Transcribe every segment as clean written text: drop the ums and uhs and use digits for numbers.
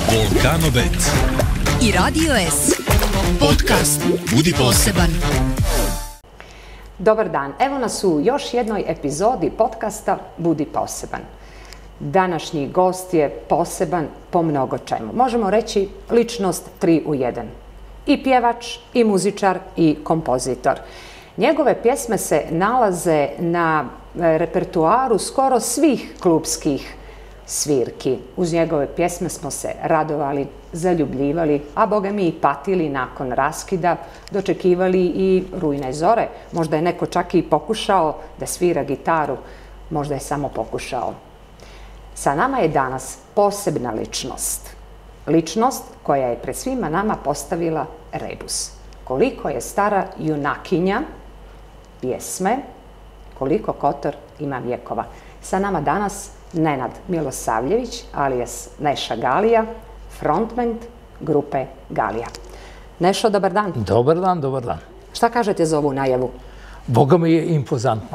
Vulkanobet i Radio S. Podcast Budi poseban. Dobar dan, evo nas u još jednoj epizodi podcasta Budi poseban. Današnji gost je poseban po mnogo čemu. Možemo reći ličnost 3 u 1. I pjevač, i muzičar, i kompozitor. Njegove pjesme se nalaze na repertuaru skoro svih klupskih svirki. Uz njegove pjesme smo se radovali, zaljubljivali, a boga mi i patili nakon raskida, dočekivali i rujne zore. Možda je neko čak i pokušao da svira gitaru, možda je samo pokušao. Sa nama je danas posebna ličnost. Ličnost koja je pred svima nama postavila rebus. Koliko je stara junakinja pjesme, koliko Kotor ima vjekova. Sa nama danas Nenad Milosavljević, alias Neša Galija, frontman grupe Galija. Nešo, dobar dan. Dobar dan, dobar dan. Šta kažete za ovu najavu? Boga mi je impozantno.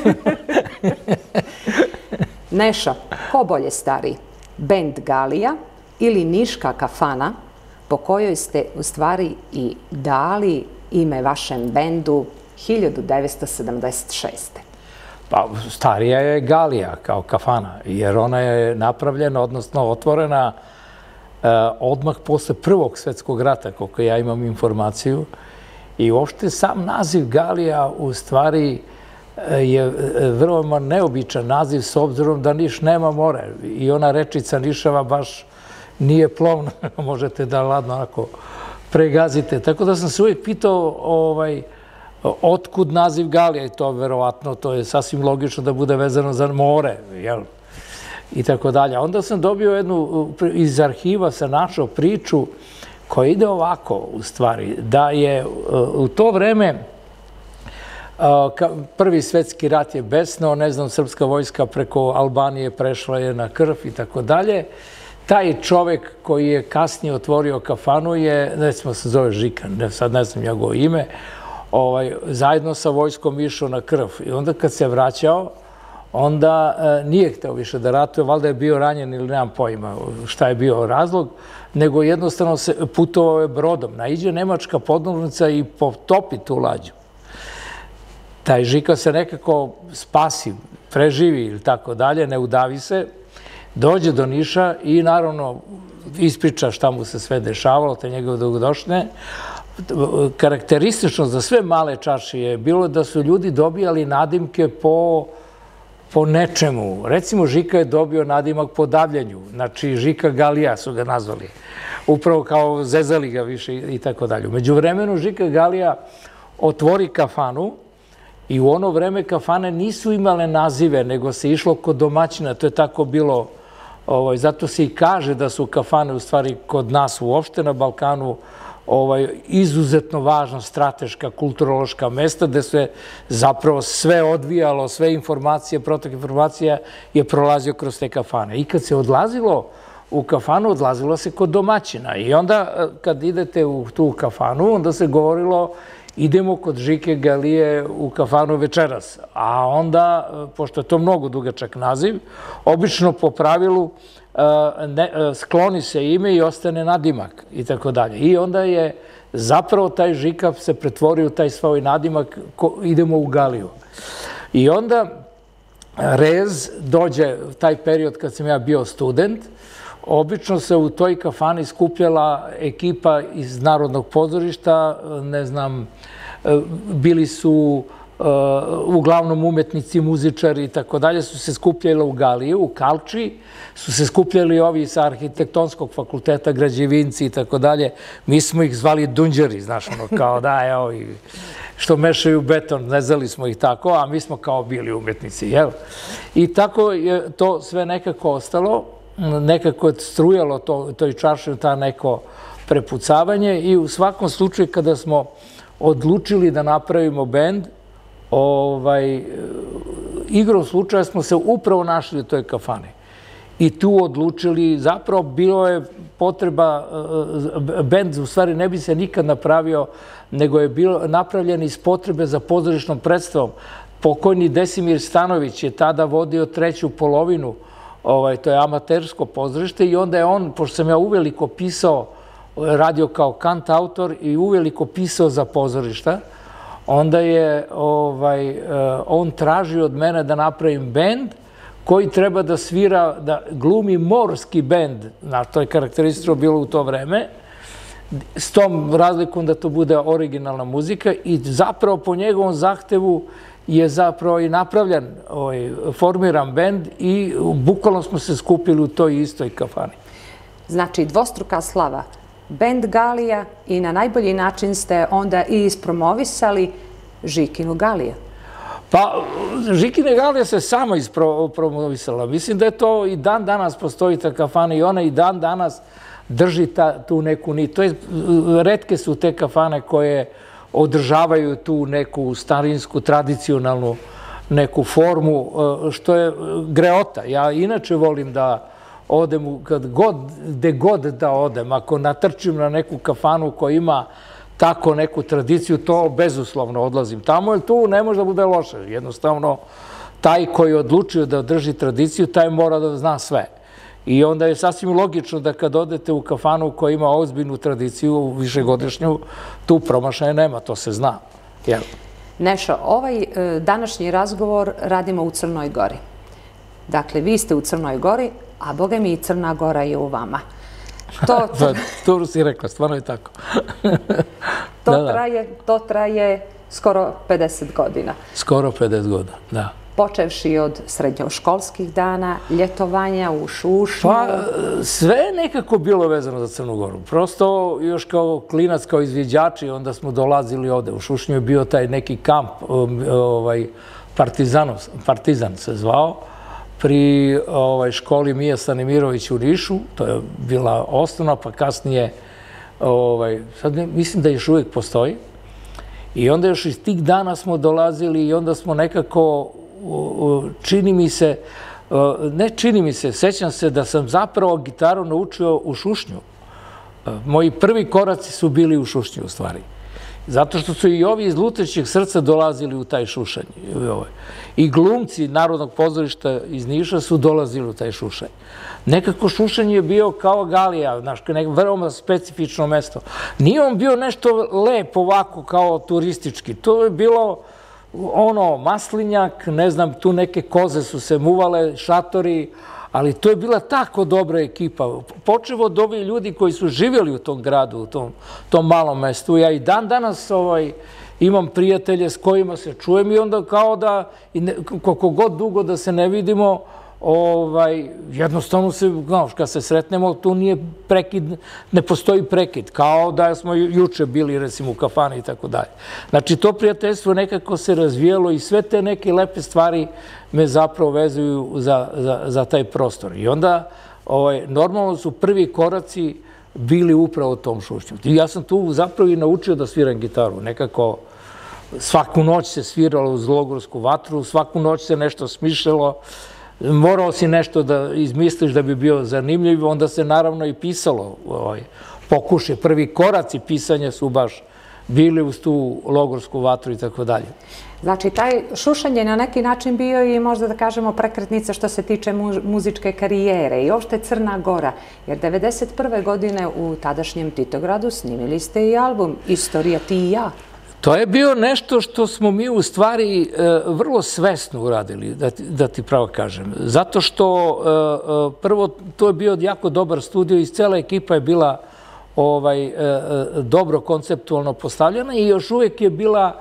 Nešo, ko bolje stari? Bend Galija ili Niška kafana, po kojoj ste u stvari i dali ime vašem bendu 1976. Pa starija je Galija kao kafana, jer ona je napravljena, odnosno otvorena odmah posle Prvog svjetskog rata, koliko ja imam informaciju. I uopšte sam naziv Galija u stvari je vrlo neobičan naziv s obzirom da Niš nema more. I ona rečica Nišava baš nije plovna, možete da ladno onako pregazite. Tako da sam se uvijek pitao otkud naziv Galija, i to verovatno, to je sasvim logično da bude vezano za more, jel? I tako dalje. Onda sam dobio jednu, iz arhiva sam našao priču koja ide ovako, u stvari, da je u to vreme Prvi svjetski rat je besnao, ne znam, srpska vojska preko Albanije prešla je na krv i tako dalje. Taj čovek koji je kasnije otvorio kafanu je, recimo se zove Žikan, sad ne znam njegovo ime, zajedno sa vojskom išao na krv. I onda kad se vraćao, onda nije hteo više da ratuje, valjda je bio ranjen ili nemam pojma šta je bio razlog, nego jednostavno se putovao je brodom. Naiđe nemačka podmornica i potopi tu lađu. Taj Žika se nekako spasi, preživi ili tako dalje, ne udavi se, dođe do Niša i naravno ispriča šta mu se sve dešavalo, te njegove dugodošne. Karakteristično za sve male čaršije je bilo da su ljudi dobijali nadimke po nečemu. Recimo, Žika je dobio nadimak po davljenju, znači Žika Galija su ga nazvali. Upravo kao zezali ga više i tako dalje. Među vremenu Žika Galija otvori kafanu i u ono vreme kafane nisu imale nazive, nego se išlo kod domaćina. To je tako bilo, zato se i kaže da su kafane u stvari kod nas uopšte na Balkanu izuzetno važna strateška, kulturološka mesta gde se zapravo sve odvijalo, sve informacije, protok informacija je prolazio kroz te kafane. I kad se odlazilo u kafanu, odlazilo se kod domaćina. I onda kad idete u tu kafanu, onda se govorilo idemo kod Žike Galije u kafanu večeras. A onda, pošto je to mnogo dugačak naziv, obično po pravilu skloni se ime i ostane nadimak i tako dalje. I onda je zapravo taj Žika se pretvorio u taj svoj nadimak, idemo u Galiju. I onda rez dođe taj period kad sam ja bio student, obično se u toj kafani skupljala ekipa iz Narodnog pozorišta, ne znam, bili su uglavnom umetnici, muzičari i tako dalje, su se skupljali u Galiju, u Kalči, su se skupljali ovi sa arhitektonskog fakulteta, građevinci i tako dalje. Mi smo ih zvali dunđeri, znaš, ono, kao da, evo, što mešaju beton, ne znali smo ih tako, a mi smo kao bili umetnici, jel? I tako je to sve nekako ostalo, nekako je strujalo toj čaršiji ta neko prepucavanje i u svakom slučaju kada smo odlučili da napravimo bend, igrom slučaja smo se upravo našli u toj kafani. I tu odlučili, zapravo bilo je potreba, bend u stvari ne bi se nikad napravio, nego je bilo napravljen iz potrebe za pozorišnom predstavom. Pokojni Desimir Stanović je tada vodio treću polovinu to je amatersko pozorište i onda je on, pošto sam ja uveliko pisao, radio kao kantautor i uveliko pisao za pozorišta, onda je on tražio od mene da napravim bend koji treba da svira, da glumi morski bend, to je karakteristično bilo u to vreme, s tom razlikom da to bude originalna muzika i zapravo po njegovom zahtevu je zapravo i napravljen, formiran bend i bukvalno smo se skupili u toj istoj kafani. Znači, dvostruka slava, bend Galija i na najbolji način ste onda i ispromovisali Žikinu Galija. Pa, Žikine Galija se sama ispromovisala. Mislim da je to i dan danas postoji ta kafana i ona i dan danas drži tu neku nit. To je, retke su te kafane koje održavaju tu neku starinsku, tradicionalnu neku formu, što je greota. Ja inače volim da odem, gde god da odem, ako natrčim na neku kafanu koja ima tako neku tradiciju, to bezuslovno odlazim tamo, jer tu ne može da bude loše. Jednostavno, taj koji je odlučio da drži tradiciju, taj mora da zna sve. I onda je sasvim logično da kad odete u kafanu koja ima ozbiljnu tradiciju, višegodišnju, tu promašaja nema, to se zna. Nešo, ovaj današnji razgovor radimo u Crnoj Gori. Dakle, vi ste u Crnoj Gori, a Boga mi i Crna Gora je u vama. To si rekla, stvarno je tako. To traje skoro 50 godina. Skoro 50 godina, da. Počevši od srednjoškolskih dana, ljetovanja u Šušnju. Pa, sve je nekako bilo vezano za Crnu Goru. Prosto, još kao klinac, kao izviđači, onda smo dolazili ovde. U Šušnju je bio taj neki kamp, Partizan se zvao, pri školi Mija Stanimirović u Nišu. To je bila osnovna, pa kasnije, sad mislim da još uvijek postoji. I onda još iz tih dana smo dolazili i onda smo nekako, sećam se da sam zapravo gitaru naučio u Šušnju. Moji prvi koraci su bili u Šušnju, u stvari. Zato što su i ovi iz Lutrećeg srca dolazili u taj Šušanj. I glumci Narodnog pozorišta iz Niša su dolazili u taj Šušanj. Nekako Šušanj je bio kao Galija, neko veoma specifično mesto. Nije on bio nešto lepo ovako kao turistički. To je bilo maslinjak, ne znam, tu neke koze su se muvale, šatori, ali to je bila tako dobra ekipa. Počev od ovih ljudi koji su živjeli u tom gradu, u tom malom mestu. Ja i dan danas imam prijatelje s kojima se čujem i onda kao da, koliko god dugo da se ne vidimo, jednostavno se, kad se sretnemo, tu nije prekid, ne postoji prekid, kao da smo juče bili, recimo, u kafani i tako dalje. Znači, to prijateljstvo nekako se razvijelo i sve te neke lepe stvari me zapravo vezuju za taj prostor. I onda, normalno su prvi koraci bili upravo u tom Šušnju. I ja sam tu zapravo i naučio da sviram gitaru. Nekako, svaku noć se sviralo uz logorsku vatru, svaku noć se nešto smišljalo. Morao si nešto da izmisliš da bi bio zanimljiv, onda se naravno i pisalo. Pokuše, prvi koraci pisanja su baš bili uz tu logorsku vatru i tako dalje. Znači, taj Šušanj je na neki način bio i možda da kažemo prekretnica što se tiče muzičke karijere i uopšte Crna Gora. Jer 1991. godine u tadašnjem Titogradu snimili ste i album Istorija ti i ja. To je bio nešto što smo mi u stvari vrlo svesno uradili, da ti pravo kažem. Zato što prvo to je bio jako dobar studio i cela ekipa je bila dobro konceptualno postavljena i još uvijek je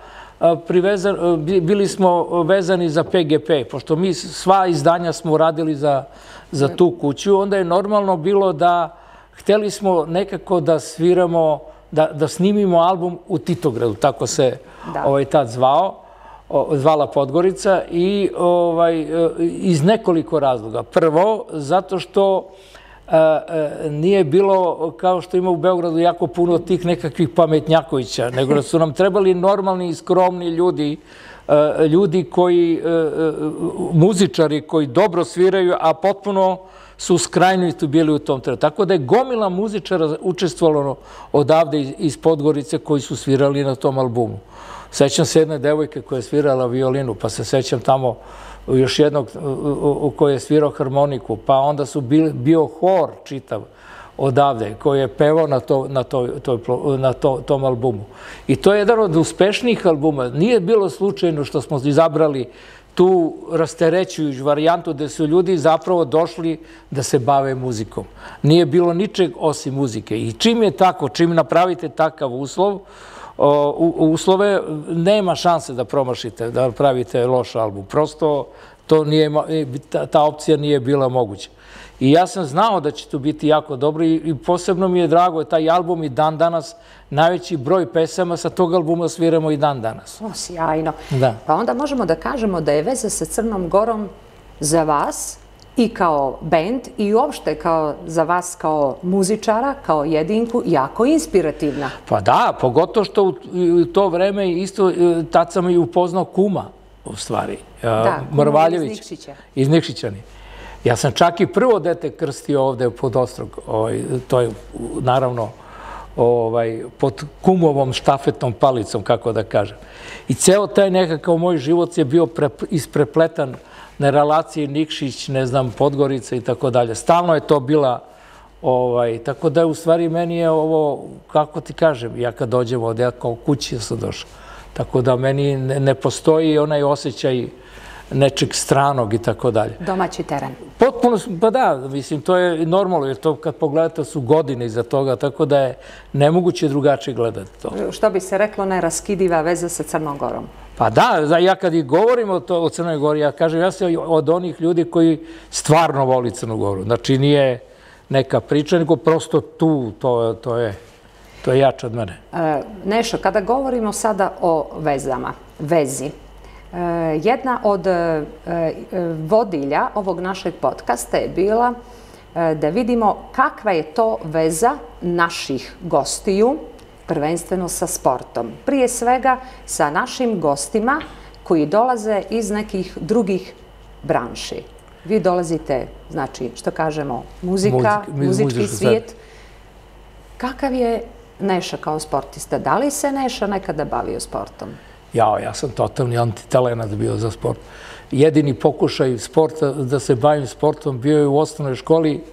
bili smo vezani za PGP, pošto mi sva izdanja smo uradili za tu kuću, onda je normalno bilo da hteli smo nekako da sviramo, da snimimo album u Titogradu, tako se tad zvala Podgorica i iz nekoliko razloga. Prvo, zato što nije bilo, kao što ima u Beogradu, jako puno tih nekakvih pametnjakovića, nego da su nam trebali normalni i skromni ljudi koji, muzičari koji dobro sviraju, a potpuno su skrajnosti bili u tom trenutku. Tako da je gomila muzičara učestvovalo odavde iz Podgorice koji su svirali na tom albumu. Sećam se jedne devojke koja je svirala violinu, pa se sećam tamo još jednog koji je svirao harmoniku, pa onda bio hor čitav odavde, koji je pevao na tom albumu. I to je jedan od uspešnijih albuma. Nije bilo slučajno što smo izabrali tu rasterećujuću varijantu gde su ljudi zapravo došli da se bave muzikom. Nije bilo ničeg osim muzike. I čim je tako, čim napravite takav uslove, nema šanse da promašite, da pravite loš album. Prosto ta opcija nije bila moguća. I ja sam znao da će to biti jako dobro i posebno mi je drago taj album i dan danas, najveći broj pesama sa tog albuma sviramo i dan danas. O, sjajno. Pa onda možemo da kažemo da je veza sa Crnom Gorom za vas i kao bend i uopšte za vas kao muzičara, kao jedinku, jako inspirativna. Pa da, pogotovo što u to vreme isto tad sam i upoznao kuma, u stvari. Da, kuma iz Nikšića. Iz Nikšićani. Ja sam čak i prvo dete krstio ovde pod Ostrog. To je naravno pod kumovom štafetnom palicom, kako da kažem. I ceo taj nekakav moj život je bio isprepletan na relaciji Nikšić, ne znam, Podgorica i tako dalje. Stalno je to bila, tako da u stvari meni je ovo, kako ti kažem, ja kad dođem ovde, ja kao kući sam došao. Tako da meni ne postoji onaj osjećaj nečeg stranog i tako dalje. Domaći teren. Potpuno, pa da, mislim, to je normalno, jer to kad pogledate su godine iza toga, tako da je nemoguće drugačije gledati to. Što bi se reklo, neraskidiva veza sa Crnom Gorom. Pa da, ja kad i govorim o Crnoj Gori, ja kažem, ja sam od onih ljudi koji stvarno voli Crnu Goru. Znači, nije neka priča, nego prosto tu, to je jače od mene. Nešo, kada govorimo sada o vezi, jedna od vodilja ovog našeg podcasta je bila da vidimo kakva je to veza naših gostiju, prvenstveno sa sportom. Prije svega sa našim gostima koji dolaze iz nekih drugih branši. Vi dolazite, znači, što kažemo, muzika, muzički svijet. Kakav je Neša kao sportista? Da li se Neša nekada bavio sportom? Ja sam totalni antitalenat bio za sport. Jedini pokušaj sporta, da se bavim sportom, bio je u osnovnoj školi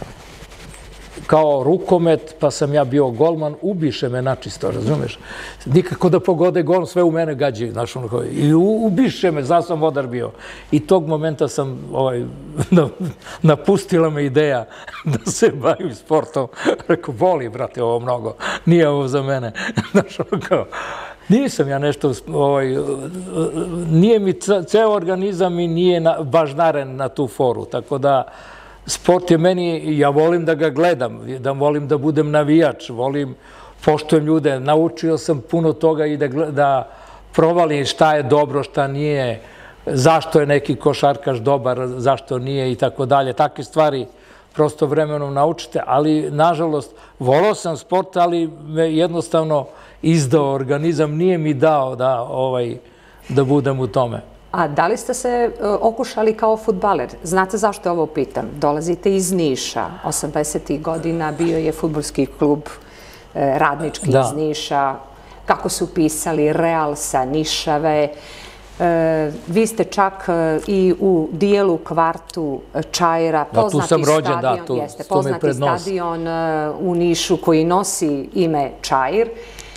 kao rukomet, pa sam ja bio golman, ubiše me načisto, razumeš? Nikako da pogode gol, sve u mene gađe, znaš, i ubiše me, zato sam vodar bio. I tog momenta sam, napustila me ideja da se bavim sportom. Rekao, boli, brate, ovo mnogo, nije ovo za mene. Znaš, nisam ja nešto, nije mi ceo organizam i nije baš naren na tu foru, tako da sport je meni, ja volim da ga gledam, da volim da budem navijač, poštujem ljude, naučio sam puno toga i da provalim šta je dobro, šta nije, zašto je neki košarkaš dobar, zašto nije i tako dalje. Takve stvari prosto vremenom naučite, ali nažalost volao sam sport, ali me jednostavno izdao organizam, nije mi dao da budem u tome. A da li ste se okušali kao fudbaler? Znate zašto ovo pitam? Dolazite iz Niša, 80. godina bio je fudbalski klub radnički iz Niša. Kako su pisali Real sa Nišave. Vi ste čak i u dijelu kvartu Čajra, poznati stadion u Nišu koji nosi ime Čajr.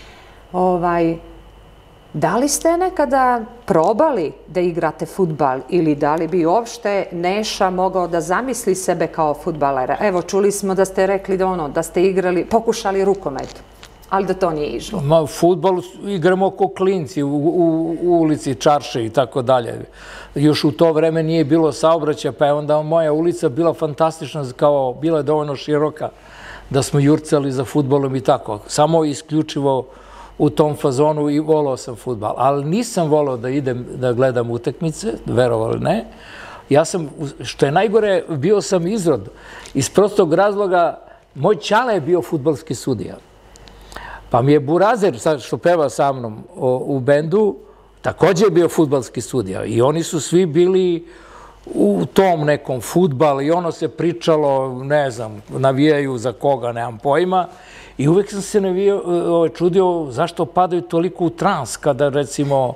Da li ste nekada probali da igrate fudbal ili da li bi uopšte Neša mogao da zamisli sebe kao fudbalera? Evo, čuli smo da ste rekli da ste pokušali rukomet, ali da to nije išlo. Fudbal igramo oko klinci u ulici Čarše i tako dalje. Još u to vreme nije bilo saobraćaja, pa je onda moja ulica bila fantastična, bila je dovoljno široka da smo jurcali za fudbalom i tako. Samo isključivo u tom fazonu i volao sam fudbal. Ali nisam volao da idem da gledam utakmice, verovali ne. Ja sam, što je najgore, bio sam izrod. Iz prostog razloga, moj ćale je bio fudbalski sudija. Pa mi je Burazer, što peva sa mnom u bendu, također je bio fudbalski sudija. I oni su svi bili u tom nekom fudbal i ono se pričalo, ne znam, navijaju za koga, nemam pojma. I uvek sam se čudio zašto padaju toliko u trans kada, recimo,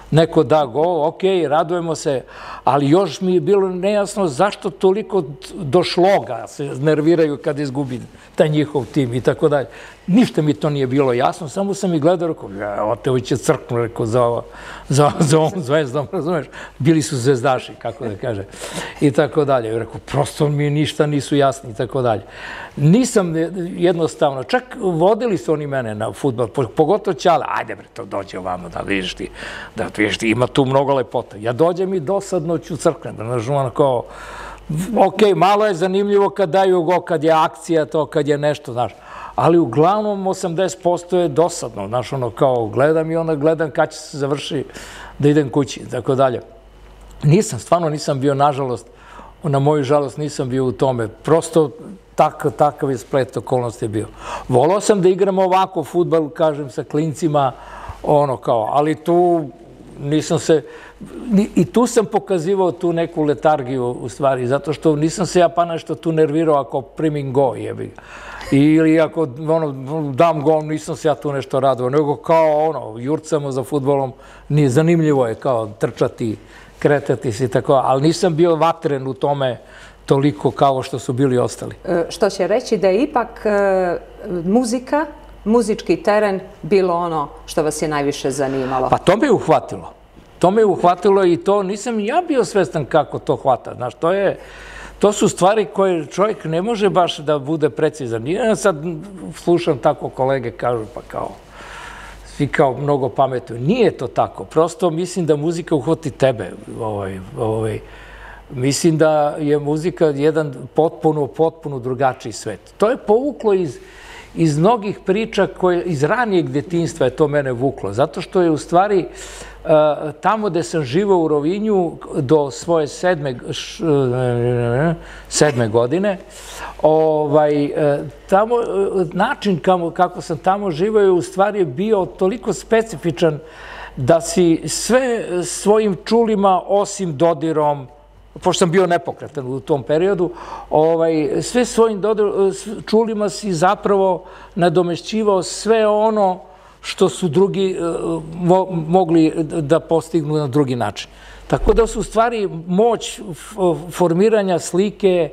neko da gol, ok, radujemo se, ali još mi je bilo nejasno zašto toliko do šloga se nerviraju kad izgubi taj njihov tim i tako dalje. Ništa mi to nije bilo jasno, samo sam i gledao, rekao, otevo će crknu, rekao, za ovom zvezdom, razumeš? Bili su zvezdaši, kako da kaže, i tako dalje. Rekao, prosto mi ništa nisu jasni i tako dalje. Nisam jednostavno, čak vodili su oni mene na fudbal, pogotovo Ćale, ajde bre, to dođe ovamo, da vidiš ti, ima tu mnogo lepota. Ja dođem i dosadno ću crknem, znaš, ono kao, ok, malo je zanimljivo kad daju go, kad je akcija to, kad je nešto, znaš, ali uglavnom 80% je dosadno, znaš, ono kao, gledam i onda gledam kad će se završi da idem kući, tako dalje. Stvarno nisam bio, nažalost, na moju žalost nisam bio u tome, prosto takav je splet okolnosti bio. Volao sam da igram ovako fudbal, kažem, sa klincima, ono kao, ali tu nisam se, i tu sam pokazivao tu neku letargiju u stvari, zato što nisam se ja pa nešto tu nervirao ako primim go, jebi ga. Ili ako dam gol, nisam se ja tu nešto radovao, nego kao jurcamo za fudbalom, zanimljivo je kao trčati, kretati se i tako, ali nisam bio vatren u tome toliko kao što su bili ostali. Što će reći da je ipak muzika, muzički teren bilo ono što vas je najviše zanimalo? Pa to me je uhvatilo. To me je uhvatilo i to nisam ja bio svestan kako to hvata. Znaš, to su stvari koje čovjek ne može baš da bude precizan. Ja sad slušam tako kolege kažu pa kao, svi kao mnogo pametuju. Nije to tako. Prosto mislim da muzika uhvati tebe. Mislim da je muzika jedan potpuno drugačiji svet. To je povuklo iz mnogih priča, iz ranijeg detinjstva je to mene vuklo. Zato što je u stvari tamo gde sam živao u Rovinju do svoje 7. godine, način kako sam tamo živao je u stvari bio toliko specifičan da si sve svojim čulima, osim dodirom, pošto sam bio nepokretan u tom periodu, sve svojim čulima si zapravo nadomešćivao sve ono što su drugi mogli da postignu na drugi način. Tako da su u stvari moć formiranja slike,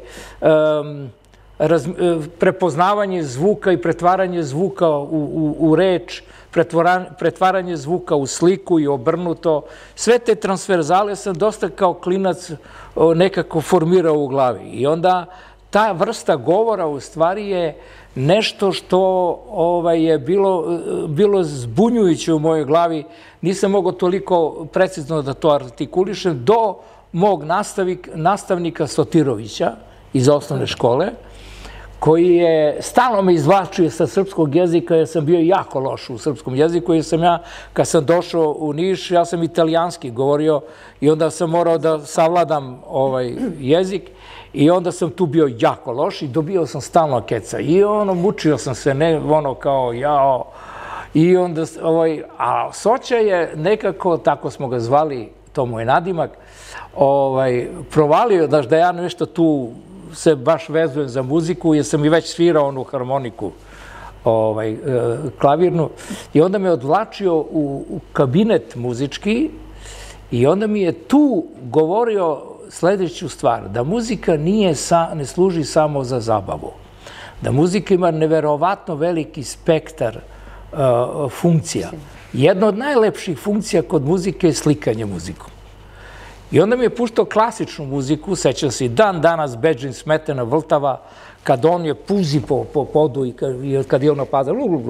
prepoznavanje zvuka i pretvaranje zvuka u reč, pretvaranje zvuka u sliku i obrnuto. Sve te transverzale sam dosta kao klinac nekako formirao u glavi. I onda ta vrsta govora u stvari je nešto što je bilo zbunjujuće u mojoj glavi. Nisam mogao toliko precizno da to artikulišem do mog nastavnika Sotirovića iz osnovne škole, koji je stalno me izvlačio sa srpskog jezika, jer sam bio jako loš u srpskom jeziku, jer sam ja, kad sam došao u Niš, ja sam italijanski govorio i onda sam morao da savladam jezik i onda sam tu bio jako loš i dobio sam stalno keca. I mučio sam se, ne kao jao. I onda, a Soća je nekako, tako smo ga zvali, to mu je nadimak, provalio, da ja nešto tu se baš vezujem za muziku, jer sam i već svirao onu harmoniku klavirnu. I onda me odvlačio u kabinet muzički i onda mi je tu govorio sledeću stvar, da muzika ne služi samo za zabavu. Da muzika ima neverovatno veliki spektar funkcija. Jedna od najlepših funkcija kod muzike je slikanje muzikom. I onda mi je puštao klasičnu muziku, sećam se i dan danas Bedžin Smetana Vltava, kad on je puzi po podu i kad je on napada,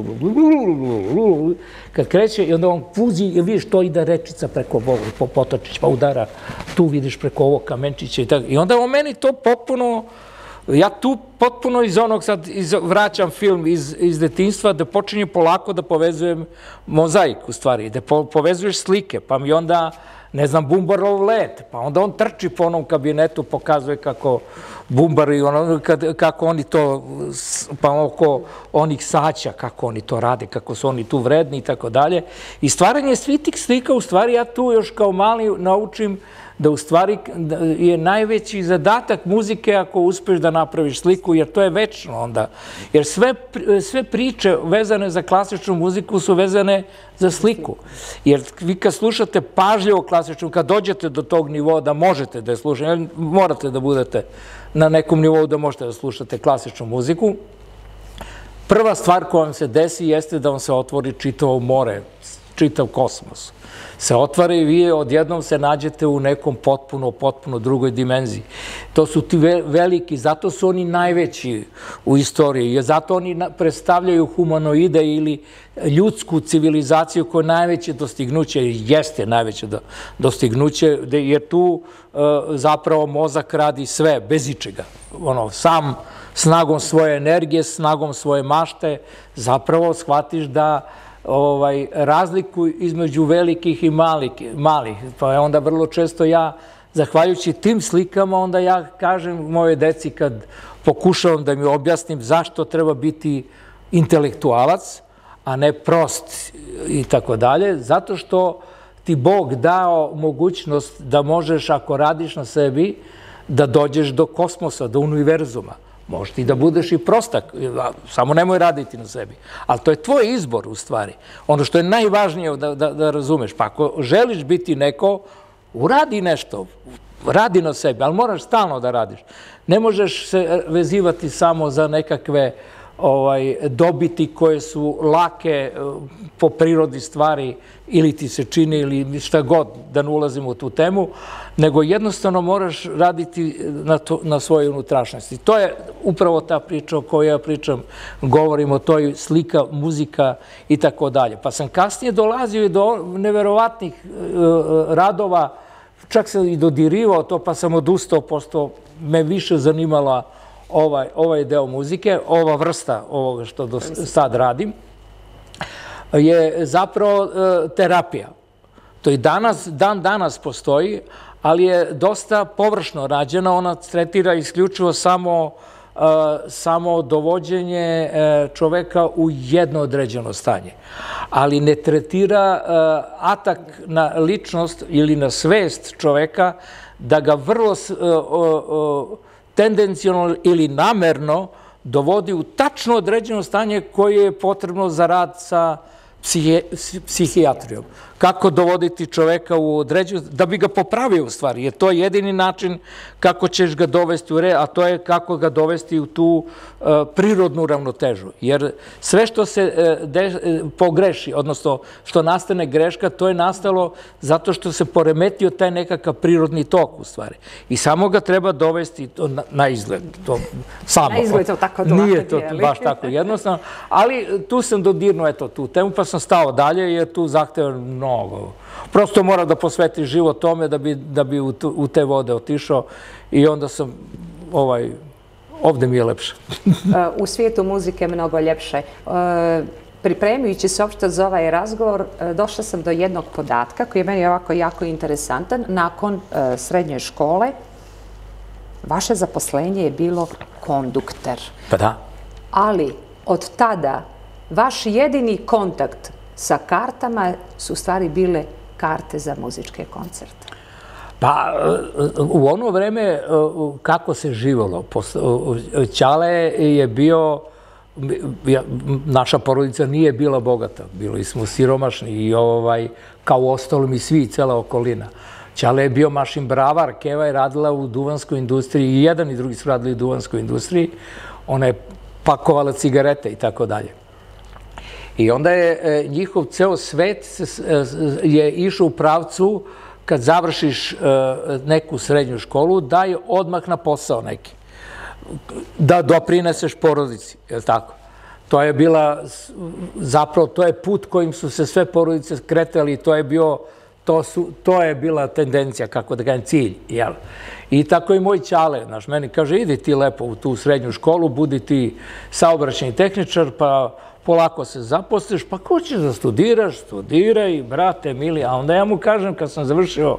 kad kreće i onda on puzi i vidiš to ide rečica preko potočić, pa udara, tu vidiš preko ovog kamenčića i tako. I onda on meni to potpuno, ja tu potpuno iz onog sad vraćam film iz detinjstva da počinje polako da povezujem mozaik u stvari, da povezuješ slike, pa mi onda ne znam, Bumbarov let, pa onda on trči po onom kabinetu, pokazuje kako bumbari, kako oni to, pa oko onih saća, kako oni to rade, kako su oni tu vredni i tako dalje. I stvaranje svih tih slika, u stvari ja tu još kao mali naučim da u stvari je najveći zadatak muzike ako uspeš da napraviš sliku, jer to je večno onda. Jer sve priče vezane za klasičnu muziku su vezane za sliku. Jer vi kad slušate pažljivo klasičnu, kad dođete do tog nivoa da možete da je slušate, morate da budete na nekom nivou da možete da slušate klasičnu muziku, prva stvar koja vam se desi jeste da vam se otvori čitavo more, čitav kosmos. Se otvara i vi odjednom se nađete u nekom potpuno drugoj dimenziji. To su ti veliki, zato su oni najveći u istoriji, jer zato oni predstavljaju humanoide ili ljudsku civilizaciju koja je najveće dostignuće, jeste najveće dostignuće, jer tu zapravo mozak radi sve, bez ičega. Sam snagom svoje energije, snagom svoje mašte, zapravo shvatiš da razliku između velikih i malih. Pa je onda vrlo često ja, zahvaljujući tim slikama, onda ja kažem moje deci kad pokušavam da mi objasnim zašto treba biti intelektualac, a ne prost i tako dalje, zato što ti Bog dao mogućnost da možeš, ako radiš na sebi, da dođeš do kosmosa, do univerzuma. Možeš ti da budeš i prostak, samo nemoj raditi na sebi. Ali to je tvoj izbor u stvari. Ono što je najvažnije da razumeš. Pa ako želiš biti neko, uradi nešto, radi na sebi, ali moraš stalno da radiš. Ne možeš se vezivati samo za nekakve dobiti koje su lake po prirodi stvari ili ti se čini ili šta god, da ne ulazimo u tu temu, nego jednostavno moraš raditi na svojoj unutrašnjosti. To je upravo ta priča o kojoj ja pričam, govorim o toj slika, muzika i tako dalje. Pa sam kasnije dolazio i do neverovatnih radova, čak sam i dodirivao to, pa sam odustao, pošto me više zanimala ovaj deo muzike, ova vrsta ovoga što do sad radim, je zapravo terapija. To i dan danas postoji, ali je dosta površno rađena, ona tretira isključivo samo dovođenje čoveka u jedno određeno stanje. Ali ne tretira atak na ličnost ili na svest čoveka da ga vrlo tendencionalno ili namerno dovodi u tačno određeno stanje koje je potrebno za rad sa psihijatrijom. Kako dovoditi čoveka u određenu, da bi ga popravio u stvari, jer to je jedini način kako ćeš ga dovesti u red, a to je kako ga dovesti u tu prirodnu ravnotežu. Jer sve što se pogreši, odnosno što nastane greška, to je nastalo zato što se poremetio taj nekakav prirodni tok u stvari. I samo ga treba dovesti na izgled. Na izgled to tako dovati. Nije to baš tako jednostavno, ali tu sam dodirnuo tu temu, pa sam stao dalje, jer tu zahteva mnogo. Prosto mora da posveti život tome da bi u te vode otišao i onda sam, ovde mi je lepše. U svijetu muzike mnogo ljepše. Pripremajući se uopšte za ovaj razgovor, došla sam do jednog podatka koji je meni ovako jako interesantan. Nakon srednje škole, vaše zaposlenje je bilo kondukter. Pa da. Ali od tada vaš jedini kontakt sa kartama su u stvari bile karte za muzičke koncerte. Pa, u ono vreme kako se živalo, Ćale je bio, naša porodica nije bila bogata, bili smo siromašni i kao ostalo mi svi, cela okolina. Ćale je bio mašin bravar, Keva je radila u duvanskoj industriji, i jedan i drugi su radili u duvanskoj industriji, ona je pakovala cigarete i tako dalje. I onda je njihov ceo svet je išao u pravcu, kad završiš neku srednju školu, daj odmah na posao neki. Da doprineseš porodici, je li tako? To je bila, zapravo, to je put kojim su se sve porodice kretali, to je bila tendencija, kako da kažem, cilj, jel? I tako i moj Ćale, meni kaže, idi ti lepo u tu srednju školu, budi ti saobraćajni tehničar, pa polako se zaposliš, pa ko ćeš da studiraš, studiraj, brate, mili. A onda ja mu kažem, kad sam završio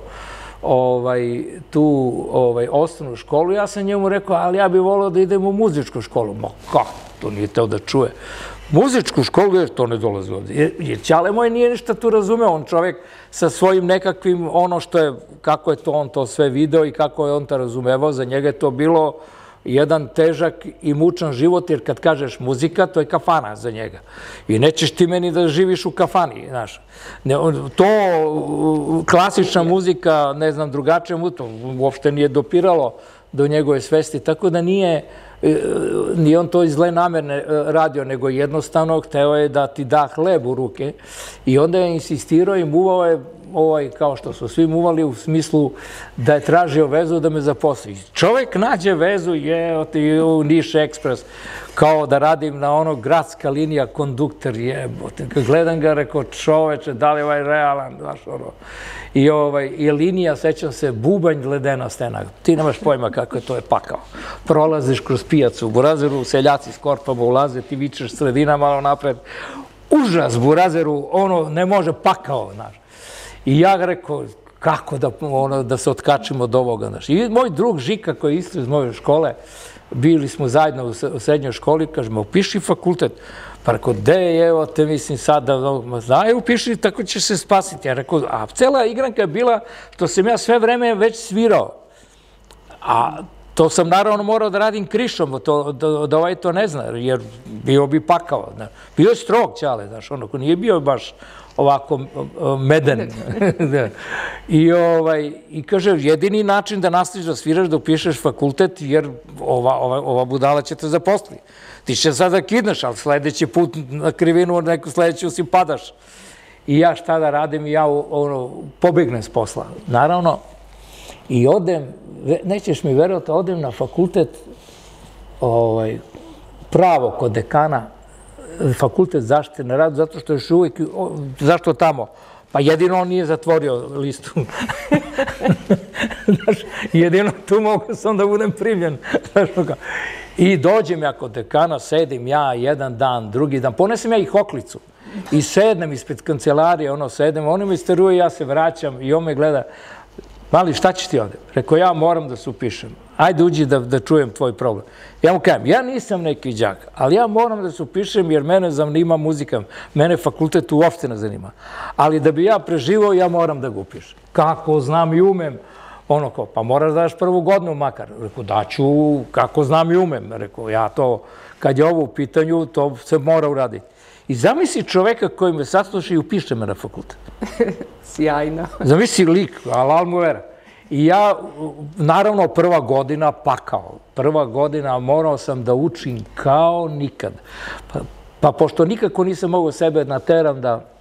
tu osnovnu školu, ja sam njemu rekao, ali ja bih volio da idem u muzičku školu. Ma kako? to nije teo da čuje. Muzičku školu, jer to ne dolazi ovdje. Jer Ćale moj nije ništa tu razumeo, on čovjek sa svojim nekakvim, ono što je, kako je to on to sve video i kako je on to razumevao, za njega je to bilo jedan težak i mučan život, jer kad kažeš muzika, to je kafana za njega. I nećeš ti meni da živiš u kafani, znaš. To, klasična muzika, ne znam, drugačija muzika, uopšte nije dopiralo do njegove svesti, tako da nije on to iz zle namerne radio, nego jednostavno hteo je da ti da hleb u ruke i onda je insistirao i muvao je kao što su svi muvali u smislu da je tražio vezu da me zaposli. Čovjek nađe vezu u Niš Ekspres, kao da radim na ono gradska linija, konduktor, jebote. Kad gledam ga, rekao, čoveče, da li je realan, znaš, ono. I linija, sećam se, bubanj, ledena stena. Ti nemaš pojma kako je to pakao. Prolaziš kroz pijacu, u Burazeru, seljaci s korpama ulaze, ti vičeš sredina malo napred. Užas, Burazeru, ono, ne može, pakao, znaš. I ja rekao, kako da se otkačimo od ovoga, znaš. I moj drug Žika, koji je isto iz moje škole, bili smo zajedno u srednjoj školi, kažemo, upiši fakultet. Pa rekao, evo te, mislim, sad da, upiši, tako ćeš se spasiti. Ja rekao, a cela igranka je bila što sam ja sve vreme već svirao. A to sam naravno morao da radim krišom, da ovaj to ne zna, jer bio bi pakao. Bio je strog Ćale, znaš, onako, nije bio baš ovako meden. I kaže, jedini način da nastaviš da sviraš, da upišeš fakultet, jer ova budala će te zaposliti. Ti će sad da kidneš, ali sledeći put na krivinu, neku sledeću si padaš. I ja šta da radim, ja pobegnem s posla. Naravno, i odem, nećeš mi verovati, odem na fakultet pravo kod dekana, fakultet zaštite na radu, zato što još uvijek, zašto tamo? Pa jedino on nije zatvorio listu. Jedino tu mogu sam da budem primljen. I dođem ja kod dekana, sedim ja jedan dan, drugi dan, ponesem ja i hoklicu i sednem ispred kancelarije, sedem, oni me isteruje, ja se vraćam i on me gleda, mali, šta ćeš ti ovde? Rekao, ja moram da se upišem. Ajde, uđi da čujem tvoj problem. Ja mu kažem, ja nisam neki đak, ali ja moram da se upišem jer mene zanima muzika, mene fakultet uopšte ne zanima. Ali da bi ja preživao, ja moram da ga upišem. Kako znam i umem? Ono kao, pa moraš da daš prvu godinu makar. Rekao, daću kako znam i umem. Rekao, ja to, kad je ovo u pitanju, to se mora uraditi. I zamisli čoveka koji me sasluša i upiše me na fakultet. Sjajno. Zamisli lik, alal mu vera. I ja, naravno, prva godina pakao. Prva godina morao sam da učim kao nikad. Pa pošto nikako nisam mogao sebe nateram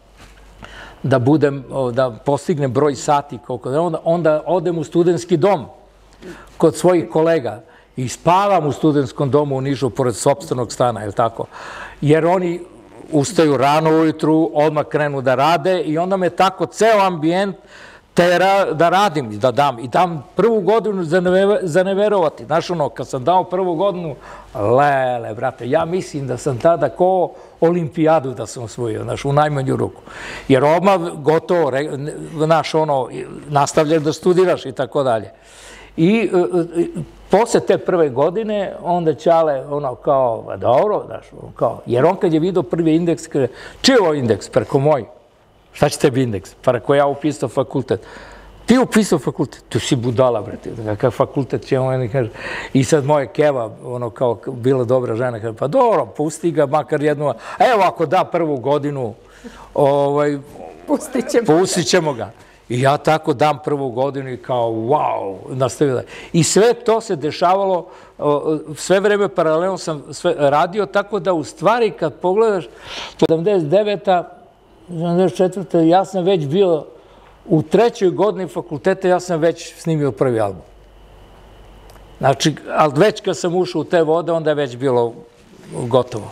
da postignem broj sati, onda odem u studentski dom kod svojih kolega i spavam u studentskom domu u Nišu pored sopstvenog stana, je li tako? Jer oni ustaju rano ujutru, odmah krenu da rade i onda me tako ceo ambijent tera da radim, da dam. I dam prvu godinu za ne verovati. Znaš ono, kad sam dao prvu godinu, lele, brate, ja mislim da sam tada ko olimpijadu da sam osvojio, znaš, u najmanju ruku. Jer odmah gotovo, znaš, ono, nastavljaš da studiraš i tako dalje. I posle te prve godine, onda Ćale, ono, kao, dobro, znaš, kao, jer on kad je vidio prvi indeks, kaže, čiji je ovo indeks, preko moj? Šta će tebi indeks? Pa rekao, ja upisao fakultet. Ti upisao fakultet? Tu si budala, brate. Kakav fakultet će on, kaže. I sad moje keva, ono, kao bila dobra žena, kaže, pa dobro, pusti ga makar jednu. Evo, ako da prvu godinu, pustit ćemo ga. I ja tako dam prvu godinu i kao, wow, nastavila. I sve to se dešavalo, sve vreme paralelno sam radio, tako da u stvari kad pogledaš, 79. 74. ja sam već bio u trećoj godini fakulteta, ja sam već snimio prvi album. Znači, ali već kad sam ušao u te vode, onda je već bilo gotovo.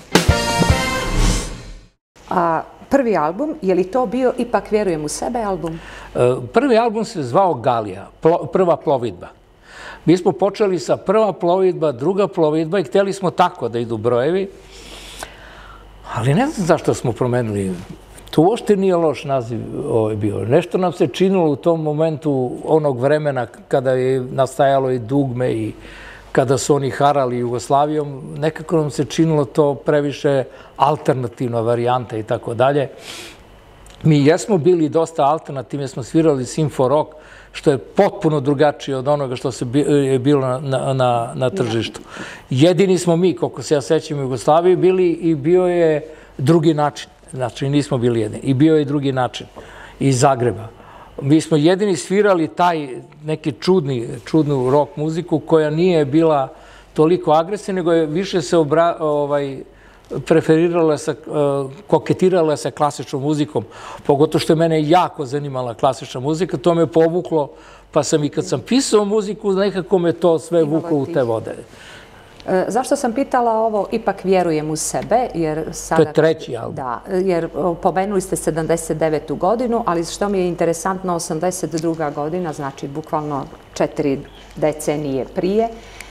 A prvi album, je li to bio Ipak vjerujem u sebe album? Prvi album se zvao Galija, prva plovidba. Mi smo počeli sa prva plovidba, druga plovidba i hteli smo tako da idu brojevi, ali ne znam zašto smo promenili. To uopšte nije loš naziv bio. Nešto nam se činilo u tom momentu onog vremena kada je nastajalo i dugme i kada su oni harali Jugoslavijom, nekako nam se činilo to previše alternativna varijanta i tako dalje. Mi jesmo bili dosta alternativni, smo svirali simfo rock, što je potpuno drugačije od onoga što je bilo na tržištu. Jedini smo mi, koliko se ja sećam, u Jugoslaviji bili i bio je drugi način. Znači, nismo bili jedini. I bio je drugi način iz Zagreba. Mi smo jedini svirali taj neki čudnu rock muziku koja nije bila toliko agresivna, nego je više se preferirala, koketirala sa klasičnom muzikom. Pogotovo što je mene jako zanimala klasična muzika, to me povuklo, pa sam i kad sam pisao muziku, nekako me to sve vuklo u te vode. Zašto sam pitala ovo, ipak vjerujem u sebe, jer sada... To je treći album. Da, jer pomenuli ste 79. godinu, ali što mi je interesantno, 82. godina, znači bukvalno 4 decenije prije,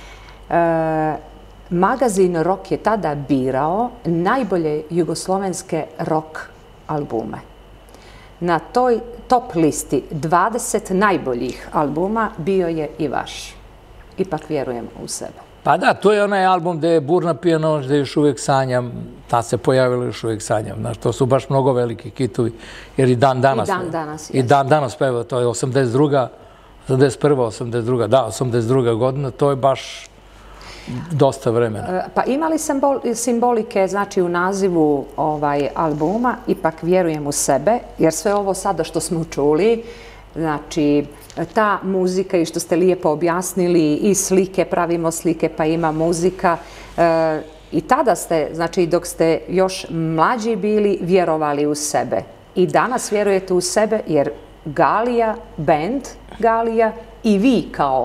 magazin Rock je tada birao najbolje jugoslovenske rock albume. Na toj top listi 20 najboljih albuma bio je i vaš. Ipak vjerujem u sebe. Pa da, to je onaj album gde je Burna pije noć, gde još uvijek sanjam, ta se pojavila još uvijek sanjam. Znaš, to su baš mnogo veliki hitovi, jer i dan danas peva, to je 82. 82. Da, 82. godina, to je baš dosta vremena. Pa imali simbolike, znači u nazivu albuma, ipak vjerujem u sebe, jer sve ovo sada što smo čuli, znači ta muzika i što ste lijepo objasnili i slike, pravimo slike pa ima muzika i tada ste, znači dok ste još mlađi bili, vjerovali u sebe. I danas vjerujete u sebe jer Galija, band Galija i vi kao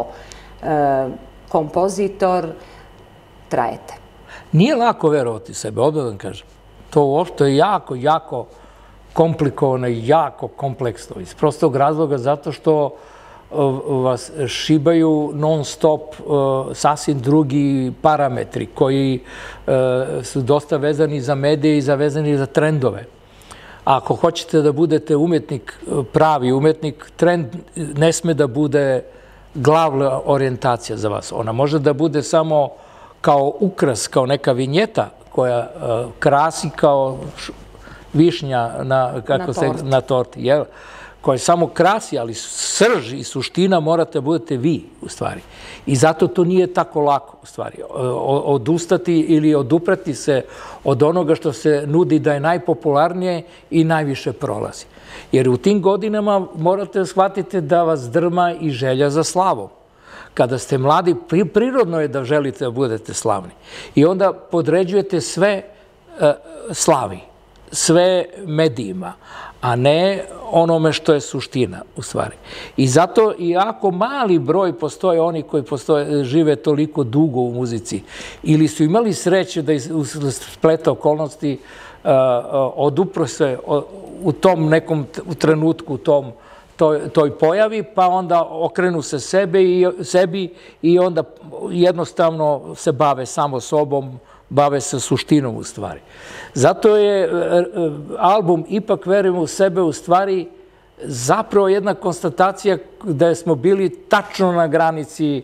kompozitor trajete. Nije lako verovati sebe, odmah da vam kažem. To uopšte je jako komplikovano i jako kompleksno. Iz prostog razloga zato što vas šibaju non stop sasvim drugi parametri koji su dosta vezani za medije i vezani za trendove. Ako hoćete da budete umetnik, pravi umetnik, trend ne sme da bude glavna orijentacija za vas. Ona može da bude samo kao ukras, kao neka vinjeta koja krasi kao višnja na torti, koja samo krasi, ali srž i suština morate da budete vi, u stvari. I zato to nije tako lako, u stvari. Odustati ili oduprati se od onoga što se nudi da je najpopularnije i najviše prolazi. Jer u tim godinama morate shvatiti da vas drma i želja za slavom. Kada ste mladi, prirodno je da želite da budete slavni. I onda podređujete sve slavi, sve medijima, a ne onome što je suština, u stvari. I zato, iako mali broj postoje oni koji žive toliko dugo u muzici, ili su imali sreće da uz spleta okolnosti odupru se u tom nekom trenutku, toj pojavi, pa onda okrenu se sebi i onda jednostavno se bave samo sobom, bave se suštinom u stvari. Zato je album Ipak verujem u sebe u stvari zapravo jedna konstatacija da smo bili tačno na granici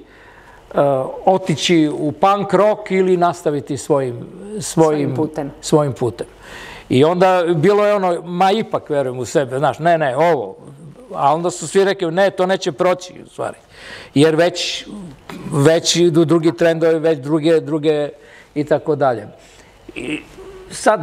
otići u punk rock ili nastaviti svojim putem. I onda bilo je ono, ma ipak verujem u sebe, znaš, ne, ovo. A onda su svi rekli, ne, to neće proći, u stvari. Jer već idu drugi trendovi, već druge i tako dalje. I sad,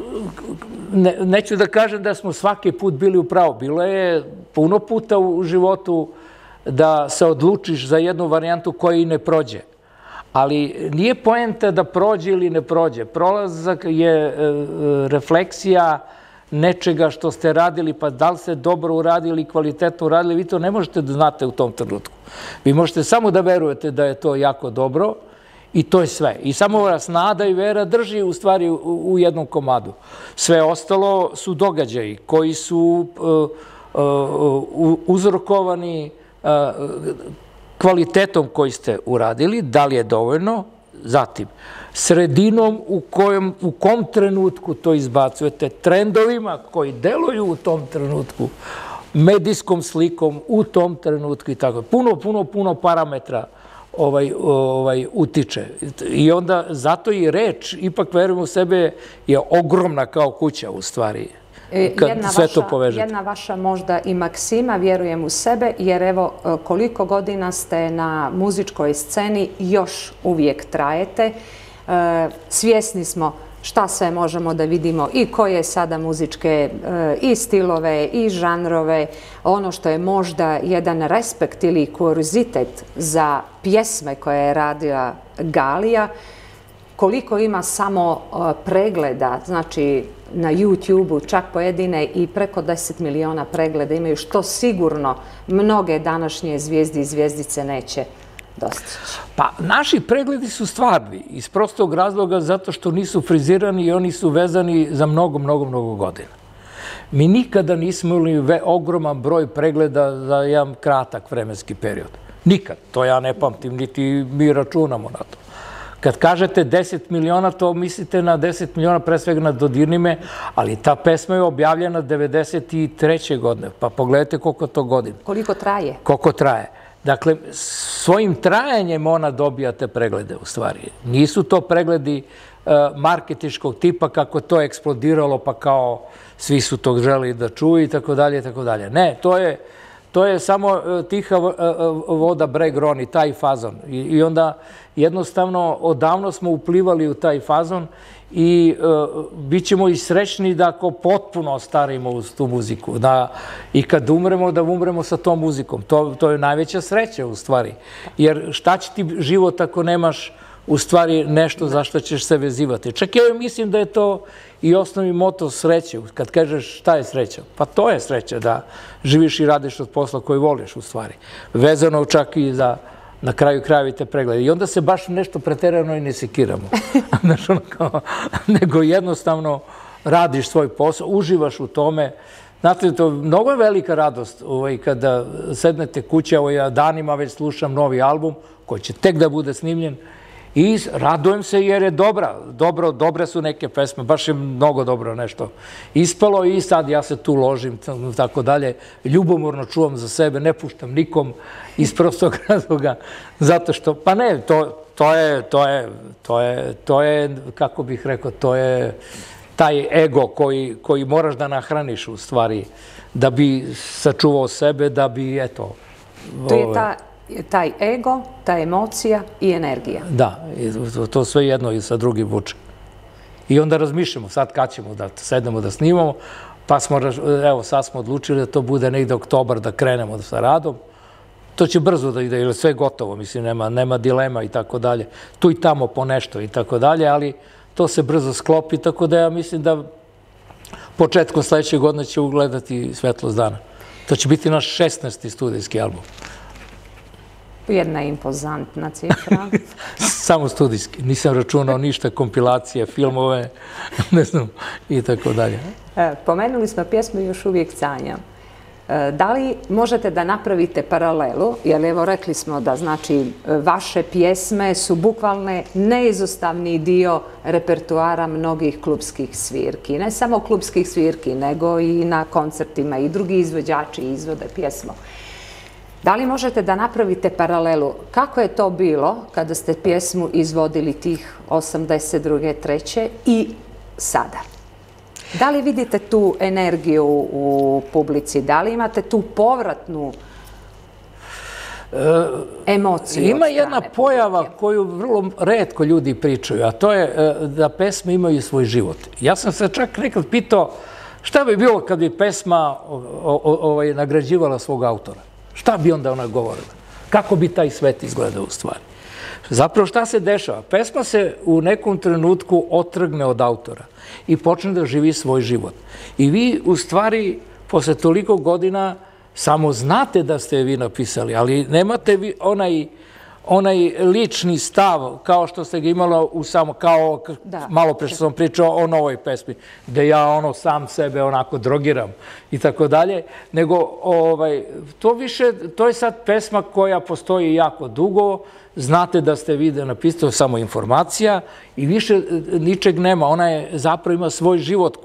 neću da kažem da smo svaki put bili u pravu. Bilo je puno puta u životu da se odlučiš za jednu varijantu koja i ne prođe. Ali nije poenta da prođe ili ne prođe. Prolazak je refleksija nečega što ste radili, pa da li ste dobro uradili, kvalitetno uradili, vi to ne možete da znate u tom trenutku. Vi možete samo da verujete da je to jako dobro i to je sve. I samo vas nada i vera drži u stvari u jednom komadu. Sve ostalo su događaji koji su uzrokovani kvalitetom koji ste uradili, da li je dovoljno, zatim sredinom u kom trenutku to izbacujete, trendovima koji deluju u tom trenutku, medijskom slikom u tom trenutku i tako. Puno parametra utiče. I onda, zato i reč, ipak verujem u sebe, je ogromna kao kuća u stvari. Jedna vaša možda i maksima, vjerujem u sebe, jer evo koliko godina ste na muzičkoj sceni, još uvijek trajete. Svjesni smo šta sve možemo da vidimo i koje sada muzičke i stilove i žanrove. Ono što je možda jedan respekt ili kuriozitet za pjesme koje je radila Galija, koliko ima samo pregleda, znači na YouTube-u čak pojedine i preko 10 miliona pregleda imaju, što sigurno mnoge današnje zvijezde i zvijezdice neće dostići. Pa naši pregledi su stvarni iz prostog razloga zato što nisu frizirani i oni su vezani za mnogo godina. Mi nikada nismo imali ogroman broj pregleda za jedan kratak vremenski period. Nikad. To ja ne pamtim, niti mi računamo na to. Kad kažete 10 miliona, to mislite na 10 miliona, pre svega na Dodirni me, ali ta pesma je objavljena 93. godine. Pa pogledajte koliko to godina. Koliko traje? Koliko traje. Dakle, svojim trajanjem ona dobija te preglede, u stvari. Nisu to pregledi marketinškog tipa kako to eksplodiralo, pa kao svi su to želi da čuju i tako dalje, i tako dalje. Ne, to je samo tiha voda breg roni, taj fazon. I onda jednostavno odavno smo uplivali u taj fazon i bit ćemo i srećni da ako potpuno ostarimo uz tu muziku. I kad umremo, da umremo sa tom muzikom. To je najveća sreća u stvari. Jer šta će ti život ako nemaš u stvari nešto za što ćeš se vezivati. Čak ja mislim da je to i osnovni moto sreće. Kad kažeš šta je sreća? Pa to je sreća, da živiš i radiš od posla koji voliš u stvari. Vezano čak i za na kraju krajeva te preglede. I onda se baš nešto preterano i ne sekiramo. Nego jednostavno radiš svoj posao, uživaš u tome. Znate, to mnogo je velika radost kada sednete kuće, ja danima već slušam novi album koji će tek da bude snimljen i radujem se jer je dobre su neke pesme, baš je mnogo dobro nešto ispalo i sad ja se tu ložim, tako dalje, ljubomorno čuvam za sebe, ne puštam nikom iz prostog razloga, zato što, pa ne, to je, kako bih rekao, to je taj ego koji moraš da nahraniš u stvari, da bi sačuvao sebe, da bi, eto... To je taj ego, ta emocija i energija. Da, to sve jedno i sa drugim vuče. I onda razmišljamo sad kad ćemo da sednemo da snimamo, pa smo, evo sad smo odlučili da to bude negde oktobar da krenemo sa radom. To će brzo da ide, jer sve gotovo, mislim, nema dilema i tako dalje. Tu i tamo po nešto i tako dalje, ali to se brzo sklopi, tako da ja mislim da početkom sledećeg godine će ugledati svetlost dana. To će biti naš 16. studijski album. Jedna impozantna cifra. Samo studijski. Nisam računao ništa, kompilacije, filmove, ne znam, i tako dalje. Pomenuli smo pjesmu Još uvijek sanjam. Da li možete da napravite paralelu, jer evo rekli smo da znači vaše pjesme su bukvalno neizostavni dio repertoara mnogih klubskih svirki. Ne samo klubskih svirki, nego i na koncertima i drugi izvođači izvode pjesmu. Da li možete da napravite paralelu? Kako je to bilo kada ste pjesmu izvodili tih 82. 3. i sada? Da li vidite tu energiju u publici? Da li imate tu povratnu emociju? Ima jedna pojava koju vrlo retko ljudi pričaju, a to je da pesme imaju svoj život. Ja sam se čak nekad pitao šta bi bilo kad bi pesma nagrađivala svog autora? Šta bi onda ona govorila? Kako bi taj svet izgledao u stvari? Zapravo šta se dešava? Pesma se u nekom trenutku otrgne od autora i počne da živi svoj život. I vi u stvari posle toliko godina samo znate da ste je vi napisali, ali nemate vi onaj lični stav kao što ste ga imalo u samo, kao malo pre što sam pričao o novoj pesmi, gde ja sam sebe onako drogiram i tako dalje, nego to je sad pesma koja postoji jako dugo, znate da ste vi napisali samo informacija i više ničeg nema, ona je zapravo ima svoj život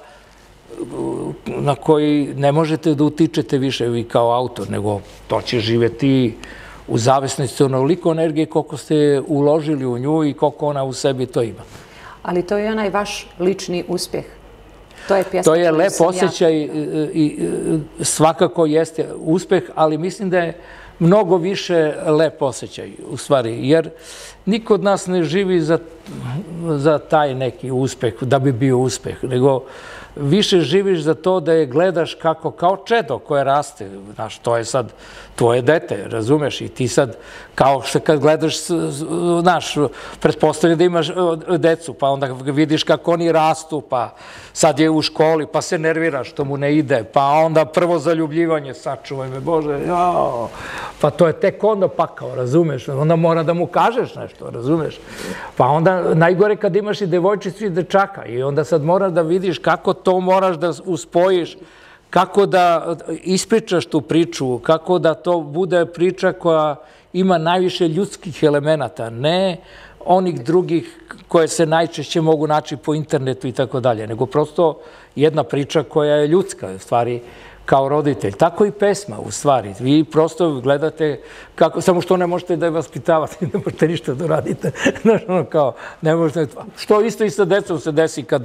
na koji ne možete da utičete više vi kao autor, nego to će živjeti u zavisnosti onoliko energije koliko ste uložili u nju i koliko ona u sebi to ima. Ali to je onaj vaš lični uspjeh. To je pjesma. To je lep osjećaj i svakako jeste uspeh, ali mislim da je mnogo više lep osjećaj u stvari, jer niko od nas ne živi za taj neki uspeh, da bi bio uspeh, nego više živiš za to da je gledaš kako, kao čedo koje raste, znaš, to je sad tvoje dete, razumeš, i ti sad, kao što kad gledaš, znaš, pretpostavlja da imaš decu, pa onda vidiš kako oni rastu, pa sad je u školi, pa se nervira što mu ne ide, pa onda prvo zaljubljivanje, sačuvaj me, Bože, jao, pa to je tek onda pakao, razumeš, onda mora da mu kažeš nešto, razumeš, pa onda najgore kad imaš i devojčicu i dečaka i onda sad moraš da vidiš kako to moraš da uspojiš, kako da ispričaš tu priču, kako da to bude priča koja ima najviše ljudskih elemenata, ne onih drugih koje se najčešće mogu naći po internetu i tako dalje, nego prosto jedna priča koja je ljudska, u stvari, kao roditelj. Tako i pesma, u stvari. Vi prosto gledate kako, samo što ne možete da je vaspitavate, ne možete ništa da uradite. Znaš, ono kao, ne možete, što isto i sa decom se desi kad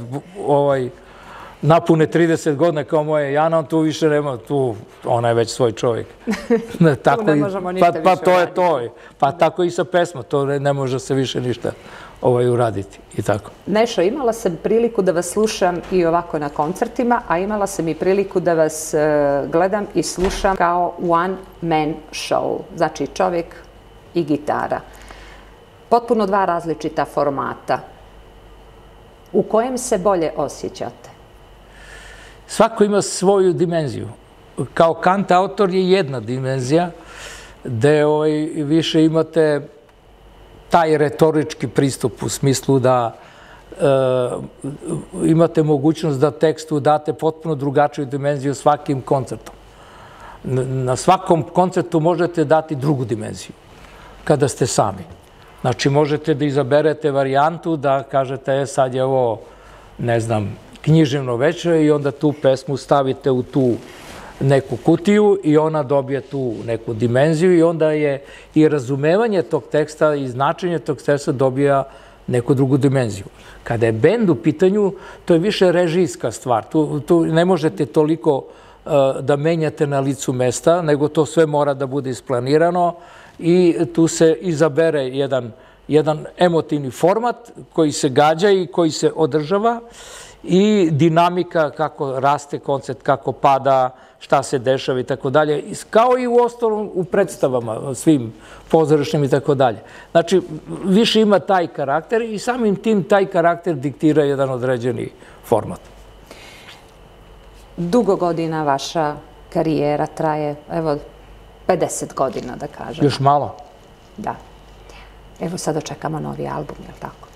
napune 30 godina kao moje Jana, on tu više nema, tu ona je već svoj čovjek. Tu ne možemo ništa više uraditi. Pa to je to. Pa tako i sa pesma, to ne može se više ništa uraditi i tako. Nešo, imala sam priliku da vas slušam i ovako na koncertima, a imala sam i priliku da vas gledam i slušam kao one man show, znači čovjek i gitara. Potpuno dva različita formata. U kojem se bolje osjećate? Svako ima svoju dimenziju. Kao kantautor je jedna dimenzija, gde više imate taj retorički pristup u smislu da imate mogućnost da tekstu date potpuno drugačiju dimenziju svakim koncertom. Na svakom koncertu možete dati drugu dimenziju kada ste sami. Znači, možete da izaberete varijantu da kažete, sad je ovo, ne znam, književno večer i onda tu pesmu stavite u tu neku kutiju i ona dobije tu neku dimenziju i onda je i razumevanje tog teksta i značenje tog teksta dobija neku drugu dimenziju. Kada je bend u pitanju, to je više režijska stvar. Tu ne možete toliko da menjate na licu mesta, nego to sve mora da bude isplanirano i tu se izabere jedan emotivni format koji se gađa i koji se održava i dinamika kako raste koncert, kako pada, šta se dešava i tako dalje, kao i u ostalom u predstavama, svim pozorišnim i tako dalje. Znači, više ima taj karakter i samim tim taj karakter diktira jedan određeni format. Dugo godina vaša karijera traje, evo, 50 godina, da kažem. Još malo. Da. Evo, sad očekamo novi album, je li tako?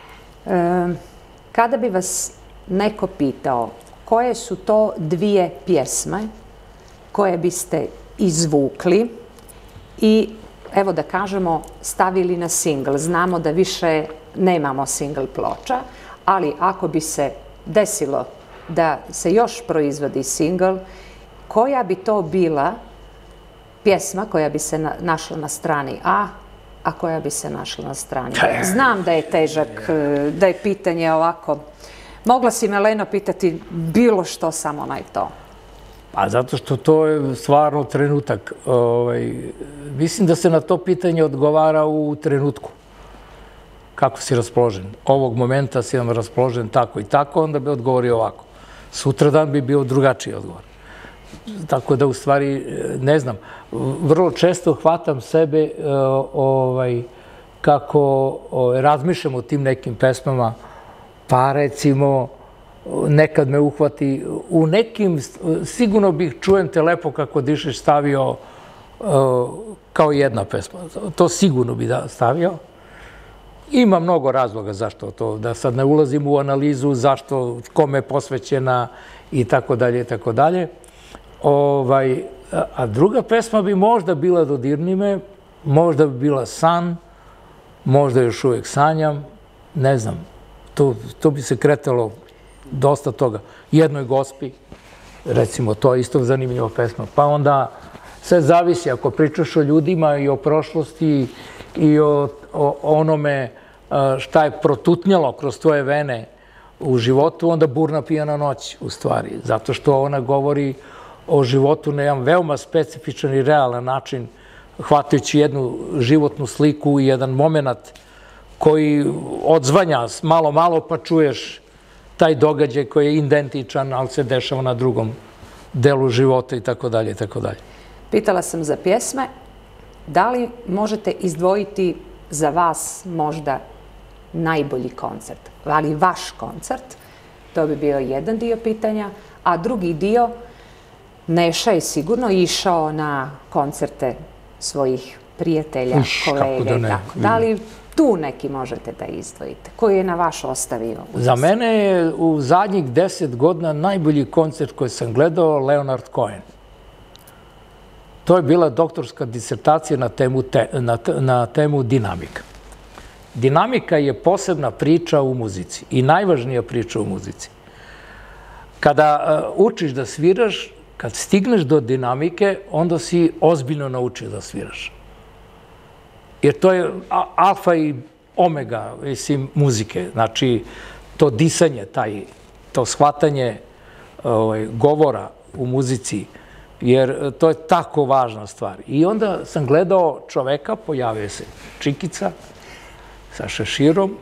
Kada bi vas neko pitao koje su to dvije pjesme koje biste izvukli i, evo da kažemo, stavili na singl. Znamo da više nemamo singl ploča, ali ako bi se desilo da se još proizvodi singl, koja bi to bila pjesma koja bi se našla na strani a koja bi se našla na strani B? Znam da je težak, da je pitanje ovako. Mogla si me, Leno, pitati bilo što, samo onaj to. Pa zato što to je stvarno trenutak. Mislim da se na to pitanje odgovara u trenutku. Kako si raspoložen? Ovog momenta si vam raspoložen tako i tako, onda bi odgovorio ovako. Sutradan bi bio drugačiji odgovor. Tako da, u stvari, ne znam, vrlo često hvatam sebe kako razmišljam o tim nekim pesmama, pa recimo, nekad me uhvati, u nekim, sigurno bih Čujem te lepo kako dišeš stavio kao jedna pesma. To sigurno bi stavio. Ima mnogo razloga zašto to, da sad ne ulazim u analizu zašto, kome je posvećena i tako dalje i tako dalje. A druga pesma bi možda bila Dodirni me, možda bi bila San, možda još uvijek sanjam, ne znam. To bi se kretalo dosta toga. Jednoj Gospi, recimo, to je isto zanimljiva pesma. Pa onda Sve zavisi, ako pričaš o ljudima i o prošlosti i o onome šta je protutnjalo kroz tvoje vene u životu, onda burna pijana noć, u stvari. Zato što ona govori o životu na jedan veoma specifičan i realan način, hvatajući jednu životnu sliku i jedan moment koji odzvanja malo, pa čuješ taj događaj koji je identičan, ali se dešava na drugom delu života i tako dalje i tako dalje. Pitala sam za pjesme. Da li možete izdvojiti za vas možda najbolji koncert, ali vaš koncert? To bi bio jedan dio pitanja. A drugi dio, Neša je sigurno išao na koncerte svojih prijatelja, kolega i tako. Da li tu neki možete da izdvojite? Koji je na vaš ostavio? Za mene je u zadnjih 10 godina najbolji koncert koji sam gledao Leonard Cohen. To je bila doktorska disertacija na temu dinamika. Dinamika je posebna priča u muzici i najvažnija priča u muzici. Kada učiš da sviraš, kad stigneš do dinamike, onda si ozbiljno naučio da sviraš. Jer to je alfa i omega, mislim, muzike. Znači, to disanje, to shvatanje govora u muzici, jer to je tako važna stvar. I onda sam gledao čoveka, pojavio se Čikica sa šeširom,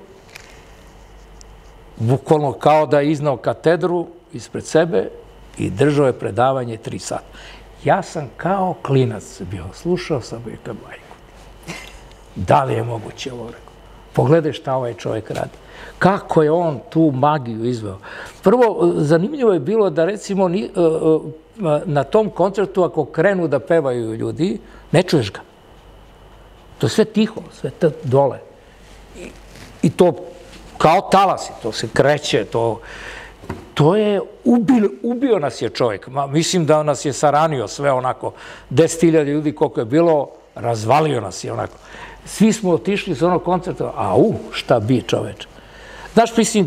bukvalno kao da je iznao katedru ispred sebe i držao je predavanje 3 sata. Ja sam kao klinac bio, slušao sam i kao majku. Da li je moguće ovo? Pogledaj šta ovaj čovjek radi. Kako je on tu magiju izveo. Prvo, zanimljivo je bilo da recimo na tom koncertu ako krenu da pevaju ljudi, ne čuješ ga. To je sve tiho, sve dole. I to kao talasi, to se kreće, to je, ubio nas je čovjek. Mislim da nas je saranio sve onako, 10.000 ljudi koliko je bilo, razvalio nas je onako. Svi smo otišli sa onog koncerta, šta bi čoveč. Znaš, mislim,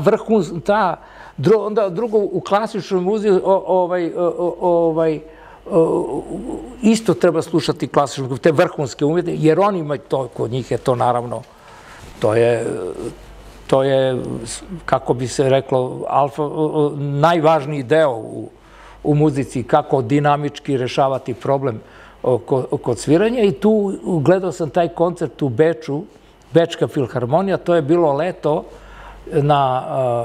onda drugo u klasičnoj muzici, isto treba slušati klasičnu, te vrhunske umjetnike, jer oni imaju to, kod njih je to naravno, to je, kako bi se reklo, najvažniji deo u muzici, kako dinamički rešavati problem kod sviranja. I tu gledao sam taj koncert u Beču, Bečka filharmonija, to je bilo leto na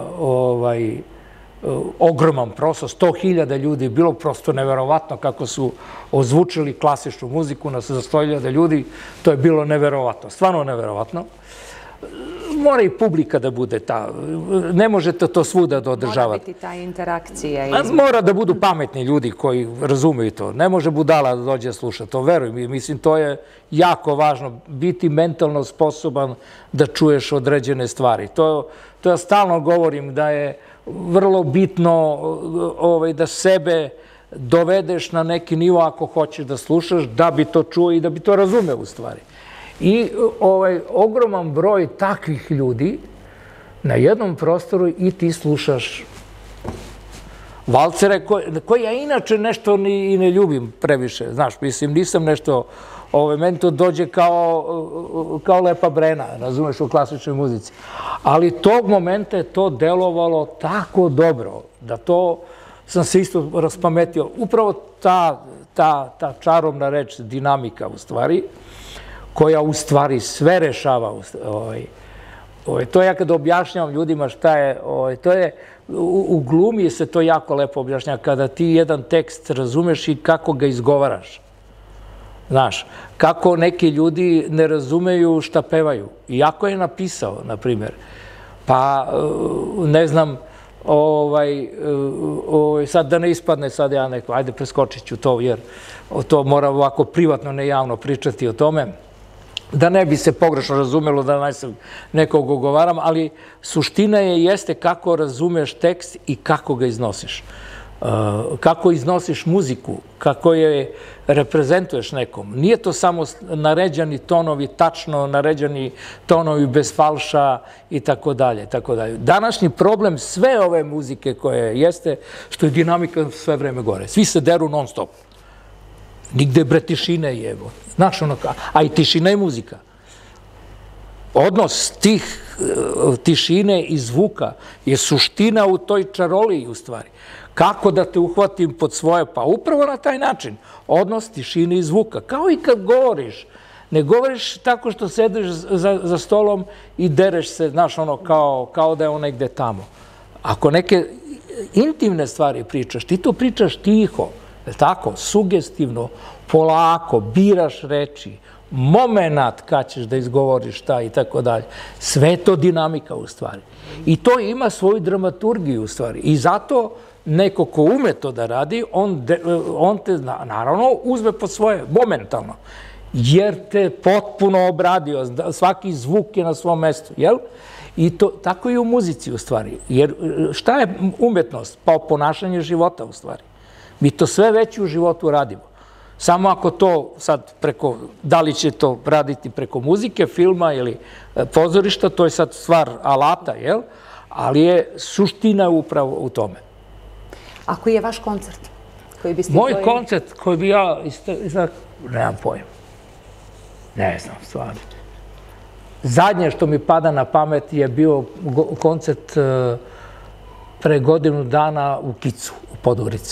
ogroman prostor, 100.000 ljudi, bilo prosto neverovatno kako su ozvučili klasičnu muziku za 100.000 ljudi, to je bilo neverovatno, stvarno neverovatno. Mora i publika da bude ta, ne možete to svuda da održavate. Mora biti ta interakcija. Mora da budu pametni ljudi koji razumeju to. Ne može budala da dođe sluša to, veruj mi. Mislim, to je jako važno, biti mentalno sposoban da čuješ određene stvari. To ja stalno govorim da je vrlo bitno da sebe dovedeš na neki nivo ako hoćeš da slušaš, da bi to čuo i da bi to razumeo u stvari. I ogroman broj takvih ljudi na jednom prostoru i ti slušaš valcere koje ja inače nešto i ne ljubim previše. Znaš, mislim, nisam nešto, meni to dođe kao lepa brena, razumeš, u klasičnoj muzici. Ali tog momenta je to delovalo tako dobro, da to sam se isto raspametio. Upravo ta čarobna reč, dinamika u stvari, koja u stvari sve rešava. To ja kada objašnjavam ljudima šta je, to je, u glumi se to jako lepo objašnjava, kada ti jedan tekst razumeš i kako ga izgovaraš. Znaš, kako neki ljudi ne razumeju šta pevaju. Iako je napisao, na primjer. Pa, ne znam, sad da ne ispadne sad ja neko, ajde preskočit ću to, jer to mora ovako privatno, ne javno pričati o tome, da ne bi se pogrešno razumelo da nekog ogovaram, ali suština jeste kako razumeš tekst i kako ga iznosiš. Kako iznosiš muziku, kako je reprezentuješ nekom. Nije to samo naređani tonovi, tačno naređani tonovi bez falša i tako dalje. Današnji problem sve ove muzike koje jeste, što je dinamika sve vreme gore. Svi se deru non stop. Nigde bre tišine je, znaš ono, a i tišina je muzika. Odnos tih tišine i zvuka je suština u toj čaroliji u stvari. Kako da te uhvatim pod svoje? Pa upravo na taj način. Odnos tišine i zvuka. Kao i kad govoriš. Ne govoriš tako što sediš za stolom i dereš se, znaš, ono, kao da je on negde tamo. Ako neke intimne stvari pričaš, ti to pričaš tiho, tako, sugestivno, polako, biraš reči, moment kad ćeš da izgovoriš šta i tako dalje. Sve je to dinamika u stvari. I to ima svoju dramaturgiju u stvari. I zato neko ko ume to da radi, on te, naravno, uzme po svoje, momentalno. Jer te potpuno obradio, svaki zvuk je na svom mestu, jel? I tako i u muzici u stvari. Jer šta je umetnost? Pa ponašanje života u stvari. Mi to sve već u životu radimo. Samo ako to sad preko, da li će to raditi preko muzike, filma ili pozorišta, to je sad stvar alata, jel? Ali je suština upravo u tome. A koji je vaš koncert? Moj koncert koji bi ja, nemam pojma. Ne znam, stvarno. Zadnje što mi pada na pamet je bio koncert pre godinu dana u Kicu, u Podgorici.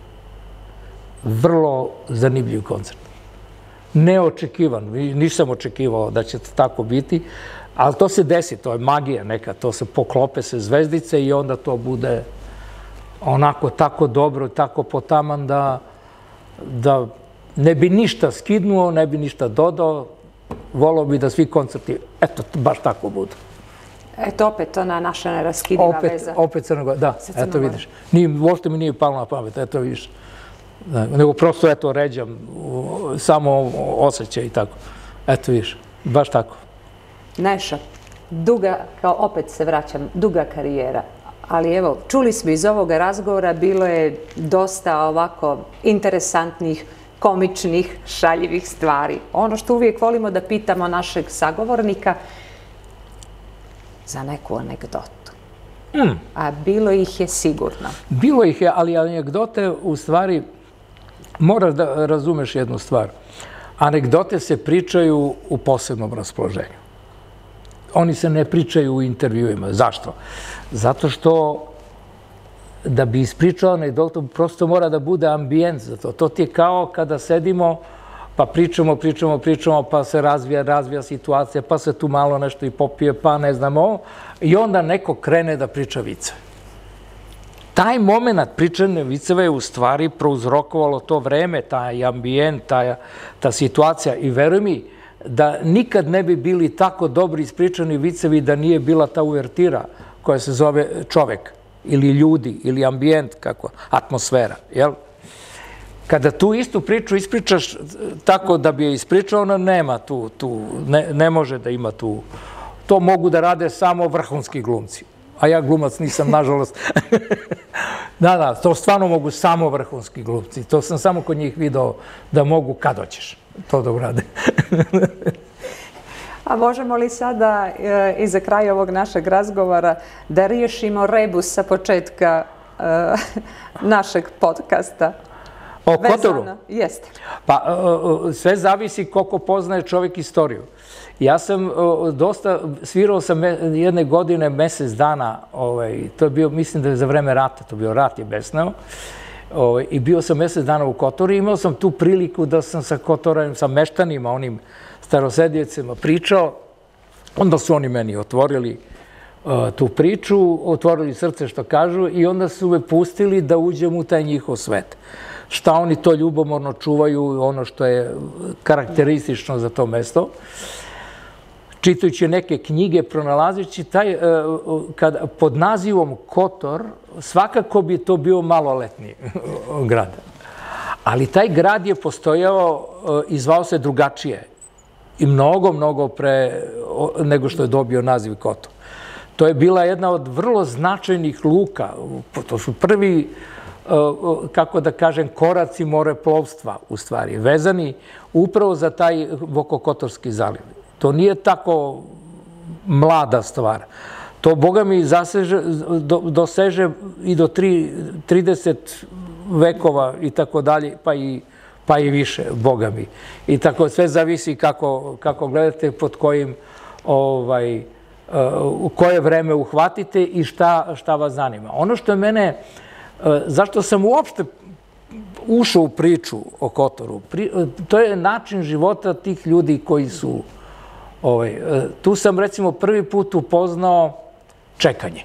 Vrlo zanimljiv koncert. Neočekivan, nisam očekivao da će to tako biti, ali to se desi, to je magija neka, to se poklope se zvezdice i onda to bude onako tako dobro, tako potaman da ne bi ništa skidnuo, ne bi ništa dodao, volao bi da svi koncerti, eto, baš tako budu. Eto, opet ona naša neraskidiva veza. Opet Crna Gora, da, eto vidiš. Uopšte mi nije palo na pamet, eto vidiš. Nego prosto, eto, ređam, samo osjećaj i tako. Eto vidiš, baš tako. Neša, duga, kao opet se vraćam, duga karijera. Ali evo, čuli smo iz ovoga razgovora, bilo je dosta ovako interesantnih, komičnih, šaljivih stvari. Ono što uvijek volimo da pitamo našeg sagovornika za neku anegdotu. A bilo ih je sigurno. Bilo ih je, ali anegdote u stvari, moraš da razumeš jednu stvar. Anegdote se pričaju u posebnom raspoloženju. Oni se ne pričaju u intervjuima. Zašto? Zato što da bi ispričao anegdotu, prosto mora da bude ambijent za to. To ti je kao kada sedimo, pa pričamo, pa se razvija situacija, pa se tu malo nešto i popije, pa ne znam ovo, i onda neko krene da priča viceve. Taj moment pričane viceve je u stvari prouzrokovalo to vreme, taj ambijent, ta situacija. I veruj mi da nikad ne bi bili tako dobri ispričani vicevi da nije bila ta uvertira koja se zove čovek ili ljudi ili ambijent, kako, atmosfera, jel? Kada tu istu priču ispričaš tako da bi je ispričao, ona nema tu, ne može da ima tu. To mogu da rade samo vrhunski glumci. A ja glumac nisam, nažalost. Da, to stvarno mogu samo vrhunski glumci. To sam samo kod njih video da mogu kad hoćeš to da urade. A možemo li sada i za kraj ovog našeg razgovora da riješimo rebus sa početka našeg podcasta? O Kotoru? Jeste. Pa sve zavisi koliko poznaje čovjek istoriju. Ja sam svirao sam jedne godine, mesec dana, to je bio, mislim da je za vreme rata, to bio rat je besneo, i bio sam mesec dana u Kotoru i imao sam tu priliku da sam sa Kotorem, sa meštanima, onim starosedjecima pričao, onda su oni meni otvorili tu priču, otvorili srce što kažu i onda su me pustili da uđem u taj njihov svet. Šta oni to ljubomorno čuvaju, ono što je karakteristično za to mesto. Čitajući neke knjige, pronalazeći pod nazivom Kotor, svakako bi to bio maloletni grad. Ali taj grad je postojao i zvao se drugačije. I mnogo pre nego što je dobio naziv Kotor. To je bila jedna od vrlo značajnih luka. To su prvi, kako da kažem, koraci moreplovstva, u stvari, vezani upravo za taj Bokokotorski zaliv. To nije tako mlada stvar. To, boga mi, doseže i do 30 vekova i tako dalje, pa i pa i više, Boga mi. I tako sve zavisi kako gledate, pod kojim, u koje vreme uhvatite i šta vas zanima. Ono što je mene, zašto sam uopšte ušao u priču o Kotoru, to je način života tih ljudi koji su, tu sam recimo prvi put upoznao čekanje.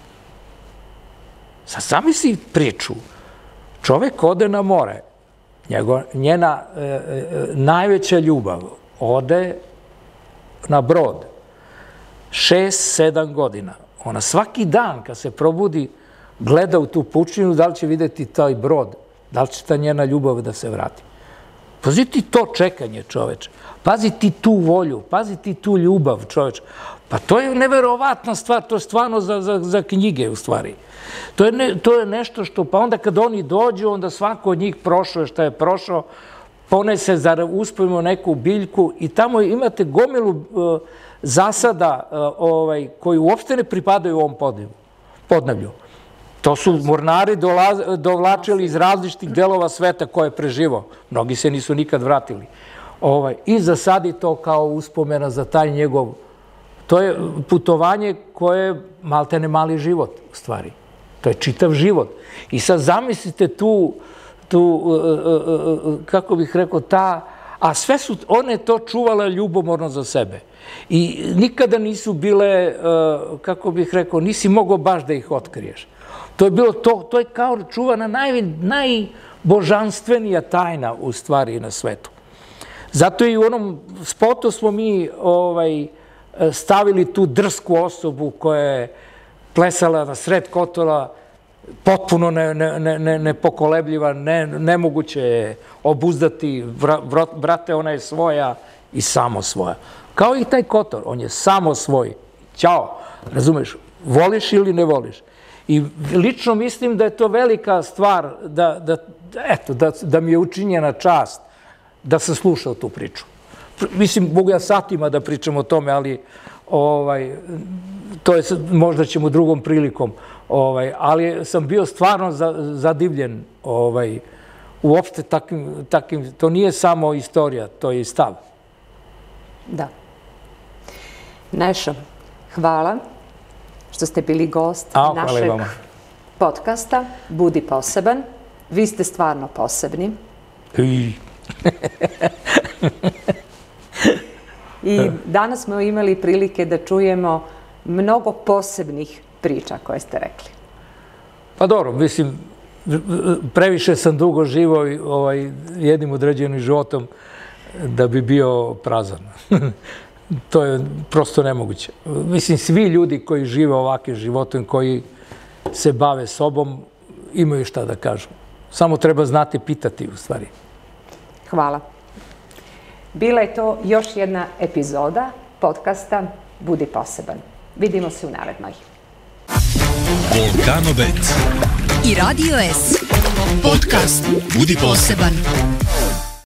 Sad zamisli priču, čovek ode na more, njena najveća ljubav ode na brod, 6-7 godina. Ona svaki dan kad se probudi gleda u tu pučinu da li će videti taj brod, da li će ta njena ljubav da se vrati. Pazi ti to čekanje, čoveče. Pazi ti tu volju, pazi ti tu ljubav, čoveče. Pa to je neverovatna stvar, to je stvarno za knjige u stvari. To je nešto što, pa onda kad oni dođu, onda svako od njih prošao je šta je prošao, ponese, uspojimo neku biljku i tamo imate gomilu zasada koji uopšte ne pripadaju ovom podneblju. To su mornari dovlačili iz različitih delova sveta koje je preživao. Mnogi se nisu nikad vratili. I zasadi to kao uspomena za taj njegov... To je putovanje koje je maltene mali život, u stvari. To je čitav život. I sad zamislite tu, kako bih rekao, a sve su one to čuvale ljubomorno za sebe. I nikada nisu bile, kako bih rekao, nisi mogao baš da ih otkriješ. To je kao čuvana najbožanstvenija tajna u stvari na svetu. Zato i u onom spotu smo mi stavili tu drsku osobu koja je plesala na sred Kotora, potpuno nepokolebljiva, nemoguće je obuzdati, brate, ona je svoja i samo svoja. Kao i taj Kotor, on je samo svoj. Ćao, razumeš, voliš ili ne voliš. I lično mislim da je to velika stvar, da mi je učinjena čast da sam slušao tu priču. Mislim, mogu ja satima da pričam o tome, ali to je, možda ćemo drugom prilikom, ali sam bio stvarno zadivljen uopšte takvim, to nije samo istorija, to je i stav. Da. Nešo, hvala što ste bili gost našeg podcasta Budi poseban. Vi ste stvarno posebni. I danas smo imali prilike da čujemo mnogo posebnih priča koje ste rekli. Pa dobro, mislim, previše sam dugo živao jednim određenim životom da bi bio prazan. To je prosto nemoguće. Mislim, svi ljudi koji žive ovakvim životom, koji se bave sobom, imaju šta da kažu. Samo treba znati pitati, u stvari. Hvala. Bila je to još jedna epizoda podcasta Budi poseban. Vidimo se u narednoj. Volcano Bet i Radio S. Podcast Budi poseban.